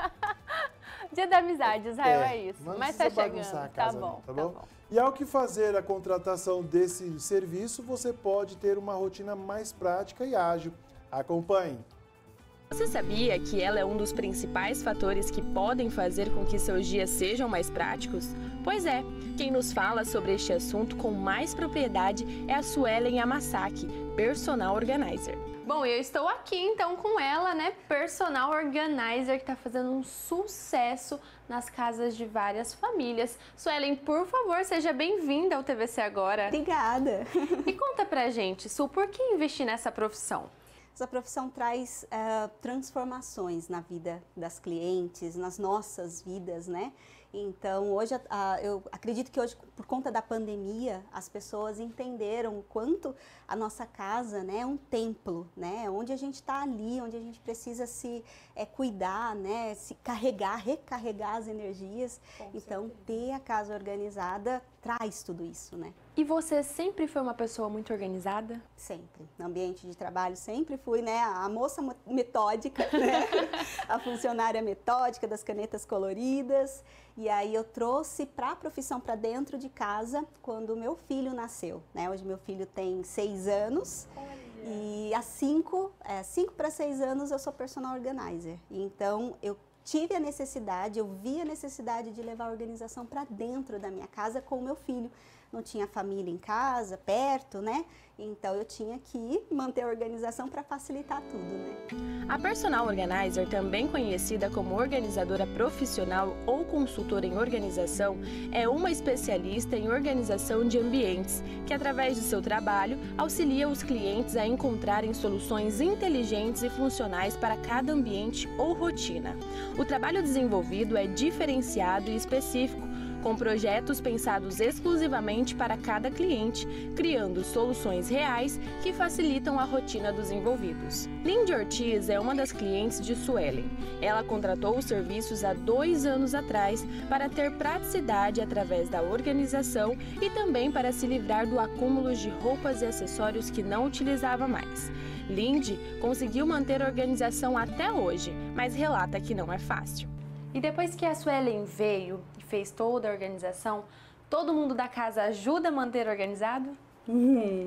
Dia da amizade, Israel, é, É, isso. não Mas precisa tá bagunçar chegando. a casa, Tá bom, não, tá tá bom? bom. E ao que fazer a contratação desse serviço, você pode ter uma rotina mais prática e ágil. Acompanhe. Você sabia que ela é um dos principais fatores que podem fazer com que seus dias sejam mais práticos? Pois é, quem nos fala sobre este assunto com mais propriedade é a Suelen Yamasaki, Personal Organizer. Bom, eu estou aqui então com ela, né, Personal Organizer, que está fazendo um sucesso nas casas de várias famílias. Suelen, por favor, seja bem-vinda ao T V C Agora. Obrigada. E conta pra gente, Su, por que investir nessa profissão? Essa profissão traz uh, transformações na vida das clientes, nas nossas vidas, né? Então, hoje, uh, eu acredito que hoje, por conta da pandemia, as pessoas entenderam o quanto a nossa casa, né, é um templo, né? Onde a gente está ali, onde a gente precisa se é, cuidar, né? Se carregar, recarregar as energias. Com então, certeza. ter a casa organizada traz tudo isso, né? E você sempre foi uma pessoa muito organizada? Sempre. No ambiente de trabalho sempre fui, né, a moça metódica, né? A funcionária metódica das canetas coloridas. E aí eu trouxe para a profissão para dentro de casa quando o meu filho nasceu, né? Hoje meu filho tem seis anos. Olha. E há cinco, é, cinco para seis anos eu sou personal organizer. Então eu tive a necessidade, eu vi a necessidade de levar a organização para dentro da minha casa com o meu filho. Não tinha família em casa, perto, né? Então eu tinha que manter a organização para facilitar tudo, né? A Personal Organizer, também conhecida como organizadora profissional ou consultora em organização, é uma especialista em organização de ambientes, que através de seu trabalho auxilia os clientes a encontrarem soluções inteligentes e funcionais para cada ambiente ou rotina. O trabalho desenvolvido é diferenciado e específico, com projetos pensados exclusivamente para cada cliente, criando soluções reais que facilitam a rotina dos envolvidos. Lindy Ortiz é uma das clientes de Suelen. Ela contratou os serviços há dois anos atrás para ter praticidade através da organização e também para se livrar do acúmulo de roupas e acessórios que não utilizava mais. Lindy conseguiu manter a organização até hoje, mas relata que não é fácil. E depois que a Suelen veio e fez toda a organização, todo mundo da casa ajuda a manter organizado? Hum.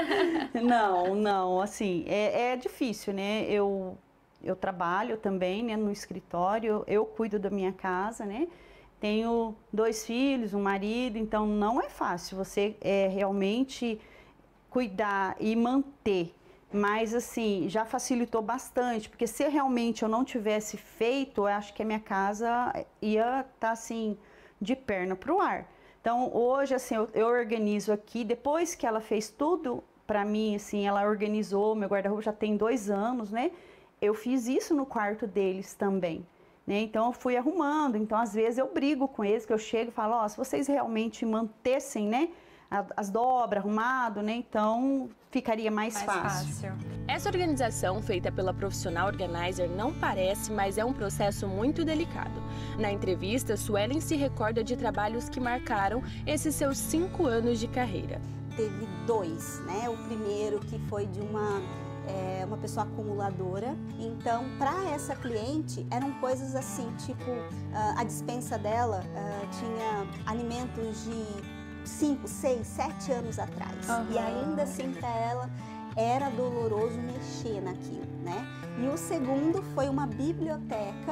Não, não, assim, é, é difícil, né? Eu, eu trabalho também, né, no escritório, eu cuido da minha casa, né? Tenho dois filhos, um marido, então não é fácil você é, realmente cuidar e manter. Mas, assim, já facilitou bastante, porque se realmente eu não tivesse feito, eu acho que a minha casa ia estar, assim, de perna para o ar. Então, hoje, assim, eu, eu organizo aqui, depois que ela fez tudo para mim, assim, ela organizou, meu guarda-roupa já tem dois anos, né? Eu fiz isso no quarto deles também, né? Então, eu fui arrumando. Então, às vezes, eu brigo com eles, que eu chego e falo, ó, oh, se vocês realmente mantessem, né, as dobras, arrumado, né? Então ficaria mais, Mais fácil. fácil. Essa organização feita pela profissional organizer não parece, mas é um processo muito delicado. Na entrevista, Suelen se recorda de trabalhos que marcaram esses seus cinco anos de carreira. Teve dois, né? O primeiro que foi de uma, é, uma pessoa acumuladora. Então, para essa cliente, eram coisas assim, tipo, uh, a despensa dela uh, tinha alimentos de cinco, seis, sete anos atrás. Uhum. E ainda assim, para ela, era doloroso mexer naquilo, né? E o segundo foi uma biblioteca,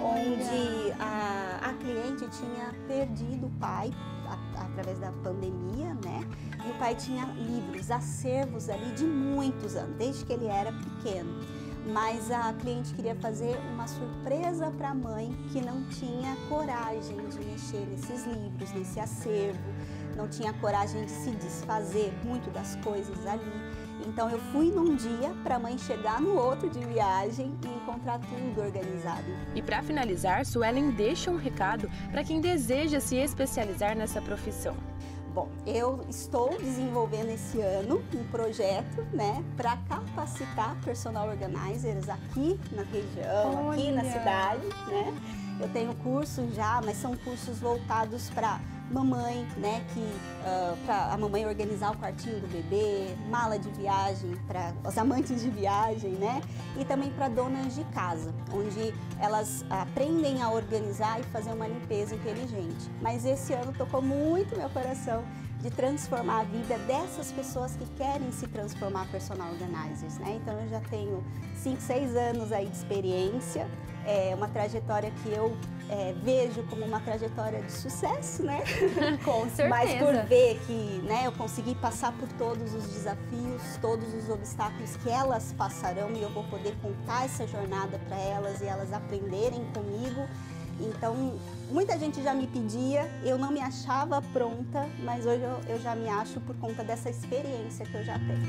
onde a, a cliente tinha perdido o pai a, através da pandemia, né? E o pai tinha livros, acervos ali de muitos anos, desde que ele era pequeno. Mas a cliente queria fazer uma surpresa para a mãe que não tinha coragem de mexer nesses livros, nesse acervo, não tinha coragem de se desfazer muito das coisas ali. Então eu fui num dia para a mãe chegar no outro de viagem e encontrar tudo organizado. E para finalizar, Suelen deixa um recado para quem deseja se especializar nessa profissão. Bom, eu estou desenvolvendo esse ano um projeto, né, para capacitar personal organizers aqui na região, Olha. aqui na cidade, né? Eu tenho cursos já, mas são cursos voltados para mamãe, né, que uh, para a mamãe organizar o quartinho do bebê, mala de viagem para os amantes de viagem, né, e também para donas de casa, onde elas aprendem a organizar e fazer uma limpeza inteligente. Mas esse ano tocou muito meu coração de transformar a vida dessas pessoas que querem se transformar personal organizers, né? Então eu já tenho cinco, seis anos aí de experiência, é uma trajetória que eu é, vejo como uma trajetória de sucesso, né? Com certeza. Mas por ver que, né, eu consegui passar por todos os desafios, todos os obstáculos que elas passarão e eu vou poder contar essa jornada para elas e elas aprenderem comigo. Então, muita gente já me pedia, eu não me achava pronta, mas hoje eu, eu já me acho por conta dessa experiência que eu já tenho.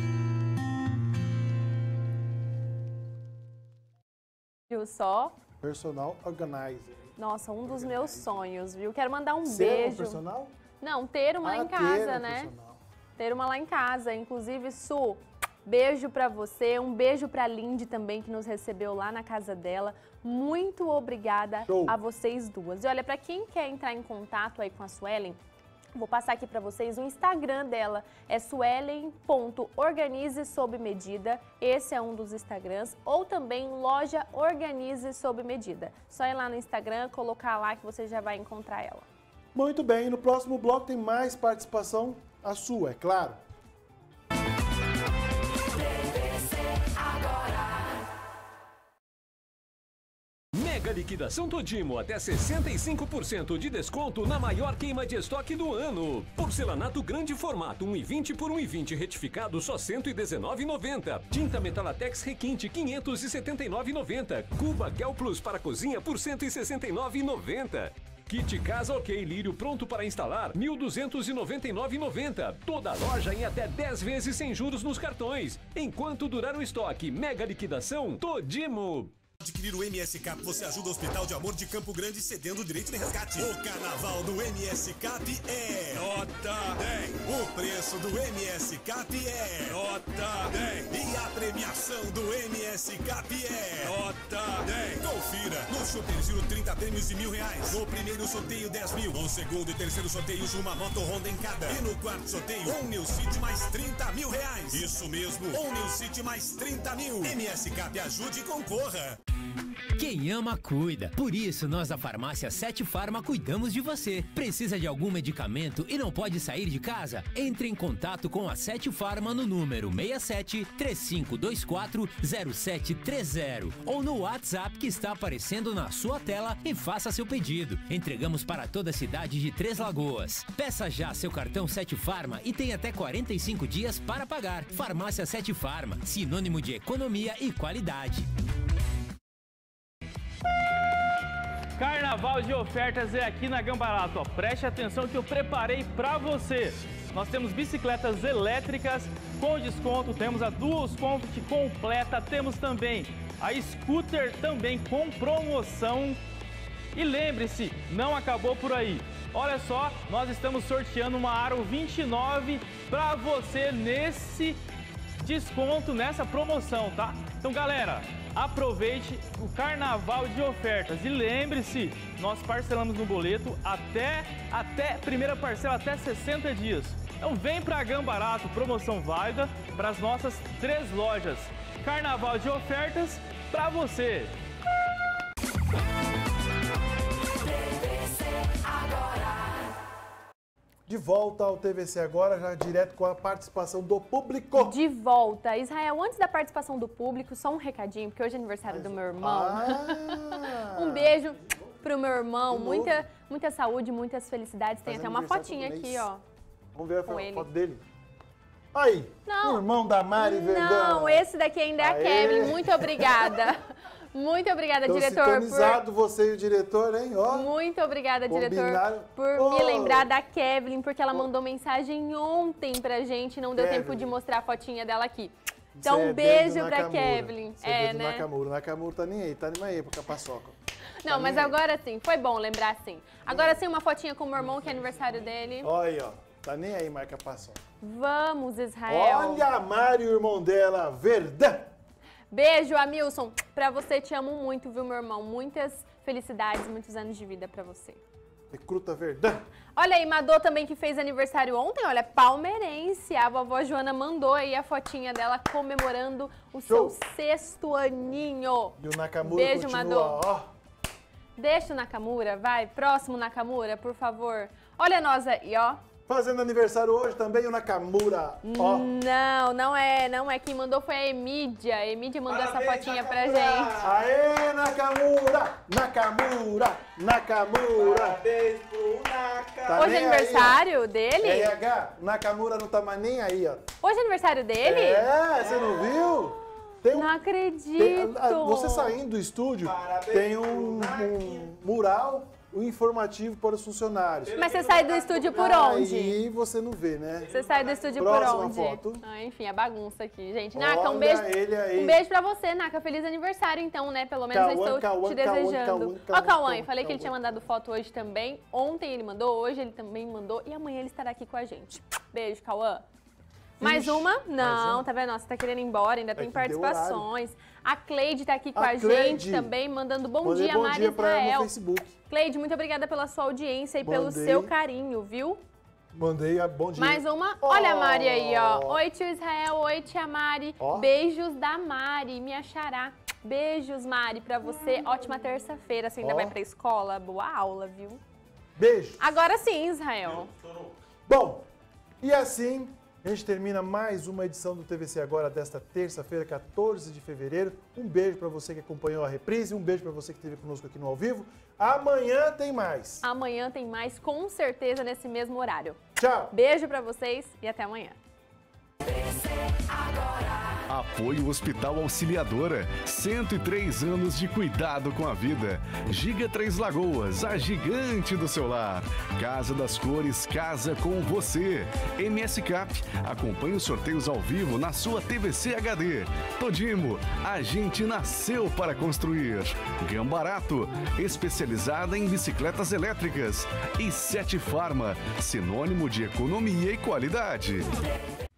Viu só? Personal organizer. Nossa, um dos meus sonhos, viu? Quero mandar um Ser beijo. um personal? Não, ter uma Ah, lá em ter casa, um né? personal. Ter uma lá em casa. Inclusive, Su, beijo pra você. Um beijo pra Lindy também, que nos recebeu lá na casa dela. Muito obrigada Show. a vocês duas. E olha, pra quem quer entrar em contato aí com a Suelen, vou passar aqui pra vocês o Instagram dela. É suelen ponto organize sob medida. Esse é um dos Instagrams. Ou também Loja Organize sob medida. Só ir lá no Instagram, colocar lá que você já vai encontrar ela. Muito bem, no próximo bloco tem mais participação, a sua, é claro. Mega liquidação Todimo, até sessenta e cinco por cento de desconto na maior queima de estoque do ano. Porcelanato grande formato um e vinte por um e vinte retificado só cento e dezenove reais e noventa centavos. Tinta Metalatex requinte quinhentos e setenta e nove reais e noventa centavos. Cuba Kel Plus para cozinha por cento e sessenta e nove reais e noventa centavos. Kit Casa OK Lírio pronto para instalar mil duzentos e noventa e nove reais e noventa centavos. Toda loja em até dez vezes sem juros nos cartões. Enquanto durar o estoque, mega liquidação Todimo. Adquirir o M S C A P, você ajuda o Hospital de Amor de Campo Grande cedendo o direito de resgate. O carnaval do M S C A P é nota dez. O preço do M S C A P é nota dez. E a premiação do M S C A P é nota dez. Confira. No Super Giro, trinta prêmios de mil reais. No primeiro sorteio, dez mil. No segundo e terceiro sorteios, uma moto Honda em cada. E no quarto sorteio, um New City mais trinta mil reais. Isso mesmo, um New City mais trinta mil. M S C A P, ajude e concorra. Quem ama, cuida. Por isso, nós da Farmácia Sete Farma cuidamos de você. Precisa de algum medicamento e não pode sair de casa? Entre em contato com a Sete Farma no número seis sete, três cinco dois quatro, zero sete três zero ou no WhatsApp que está aparecendo na sua tela e faça seu pedido. Entregamos para toda a cidade de Três Lagoas. Peça já seu cartão Sete Farma e tem até quarenta e cinco dias para pagar. Farmácia Sete Farma, sinônimo de economia e qualidade. Carnaval de ofertas é aqui na Gambarato, ó. Preste atenção que eu preparei para você. Nós temos bicicletas elétricas com desconto, temos a Duos Comfort completa, temos também a Scooter também com promoção. E lembre-se, não acabou por aí. Olha só, nós estamos sorteando uma Aro vinte e nove para você nesse desconto, nessa promoção, tá? Então, galera, aproveite o carnaval de ofertas e lembre-se, nós parcelamos no boleto até, até primeira parcela até sessenta dias. Então vem para Gambarato, promoção válida para as nossas três lojas. Carnaval de ofertas para você. De volta ao T V C Agora, já direto com a participação do público. De volta. Israel, antes da participação do público, só um recadinho, porque hoje é aniversário do meu irmão. Ah. Um beijo pro meu irmão, muita, muita saúde, muitas felicidades. Tem Faz até uma fotinha aqui, ó. Vamos ver a foto ele. dele. Aí, não. o irmão da Mari Verdão. Não, esse daqui ainda é a Kevin. Muito obrigada. Muito obrigada, Tão diretor. Sintonizado por... você e o diretor, hein? Ó. Muito obrigada, Combinaram. diretor, por oh. me lembrar da Kevin, porque ela oh. mandou mensagem ontem pra gente e não deu Kevin. tempo de mostrar a fotinha dela aqui. Então, um é beijo pra Kevin. Você é, é né? Nakamura. Nakamura tá nem aí, tá nem aí pra paçoca. Não, tá mas agora sim, foi bom lembrar sim. Agora sim, uma fotinha com o meu irmão, que é aniversário dele. Olha aí, ó. Tá nem aí, marca paçoca. Vamos, Israel. Olha a Mari e o irmão dela, Verdão. Beijo, Amilson. Pra você, te amo muito, viu, meu irmão? Muitas felicidades, muitos anos de vida pra você. Recruta Verdão. Olha aí, Madô também, que fez aniversário ontem, olha, palmeirense. A vovó Joana mandou aí a fotinha dela comemorando o Show. seu sexto aninho. E o Nakamura Beijo, continua, Madô. ó. Deixa o Nakamura, vai. Próximo, Nakamura, por favor. Olha nós aí, ó. Fazendo aniversário hoje também o Nakamura, ó. Não, não é, não é. Quem mandou foi a Emídia. A Emídia mandou Parabéns, essa fotinha Nakamura. pra gente. Aê, Nakamura! Nakamura! Nakamura! Parabéns pro Naka! Tá hoje é aniversário aí, dele? R H, Nakamura não tá mais nem aí, ó. Hoje é aniversário dele? É, você não viu? Tem um, não acredito! Tem, você saindo do estúdio, Parabéns tem um, um mural... o informativo para os funcionários. Mas você sai do estúdio por onde? Aí você não vê, né? Você sai do estúdio Próxima por onde? Foto. Ah, enfim, a bagunça aqui, gente. Naka, Olha um beijo. Ele aí. Um beijo pra você, Naka. Feliz aniversário, então, né? Pelo menos Cauã, eu estou Cauã, te desejando. Cauã, Ó, Cauã, eu falei que ele tinha mandado foto hoje também. Ontem ele mandou, hoje ele também mandou. E amanhã ele estará aqui com a gente. Beijo, Cauã. Mais Ixi, uma? Não, mais uma. Tá vendo? Nossa, tá querendo ir embora, ainda é tem participações. A Cleide tá aqui com a, a Cleide. gente também, mandando bom Mandei dia, bom Mari dia pra ela Israel. no Facebook. Cleide, muito obrigada pela sua audiência e Mandei. pelo seu carinho, viu? Mandei a bom dia. Mais uma? Oh. Olha a Mari aí, ó. Oi, tio Israel. Oi, tia Mari. Oh. Beijos da Mari, minha xará. Beijos, Mari, pra você. Ótima terça-feira. Você ainda oh. vai pra escola? Boa aula, viu? Beijo. Agora sim, Israel. Bom, e assim... a gente termina mais uma edição do T V C Agora desta terça-feira, quatorze de fevereiro. Um beijo para você que acompanhou a reprise, um beijo para você que esteve conosco aqui no Ao Vivo. Amanhã tem mais. Amanhã tem mais, com certeza, nesse mesmo horário. Tchau. Beijo para vocês e até amanhã. Apoio Hospital Auxiliadora, cento e três anos de cuidado com a vida. Giga Três Lagoas, a gigante do seu lar. Casa das Cores, casa com você. M S Cap, acompanhe os sorteios ao vivo na sua T V C H D. Todimo, a gente nasceu para construir. Gambarato, especializada em bicicletas elétricas. E Sete Farma, sinônimo de economia e qualidade.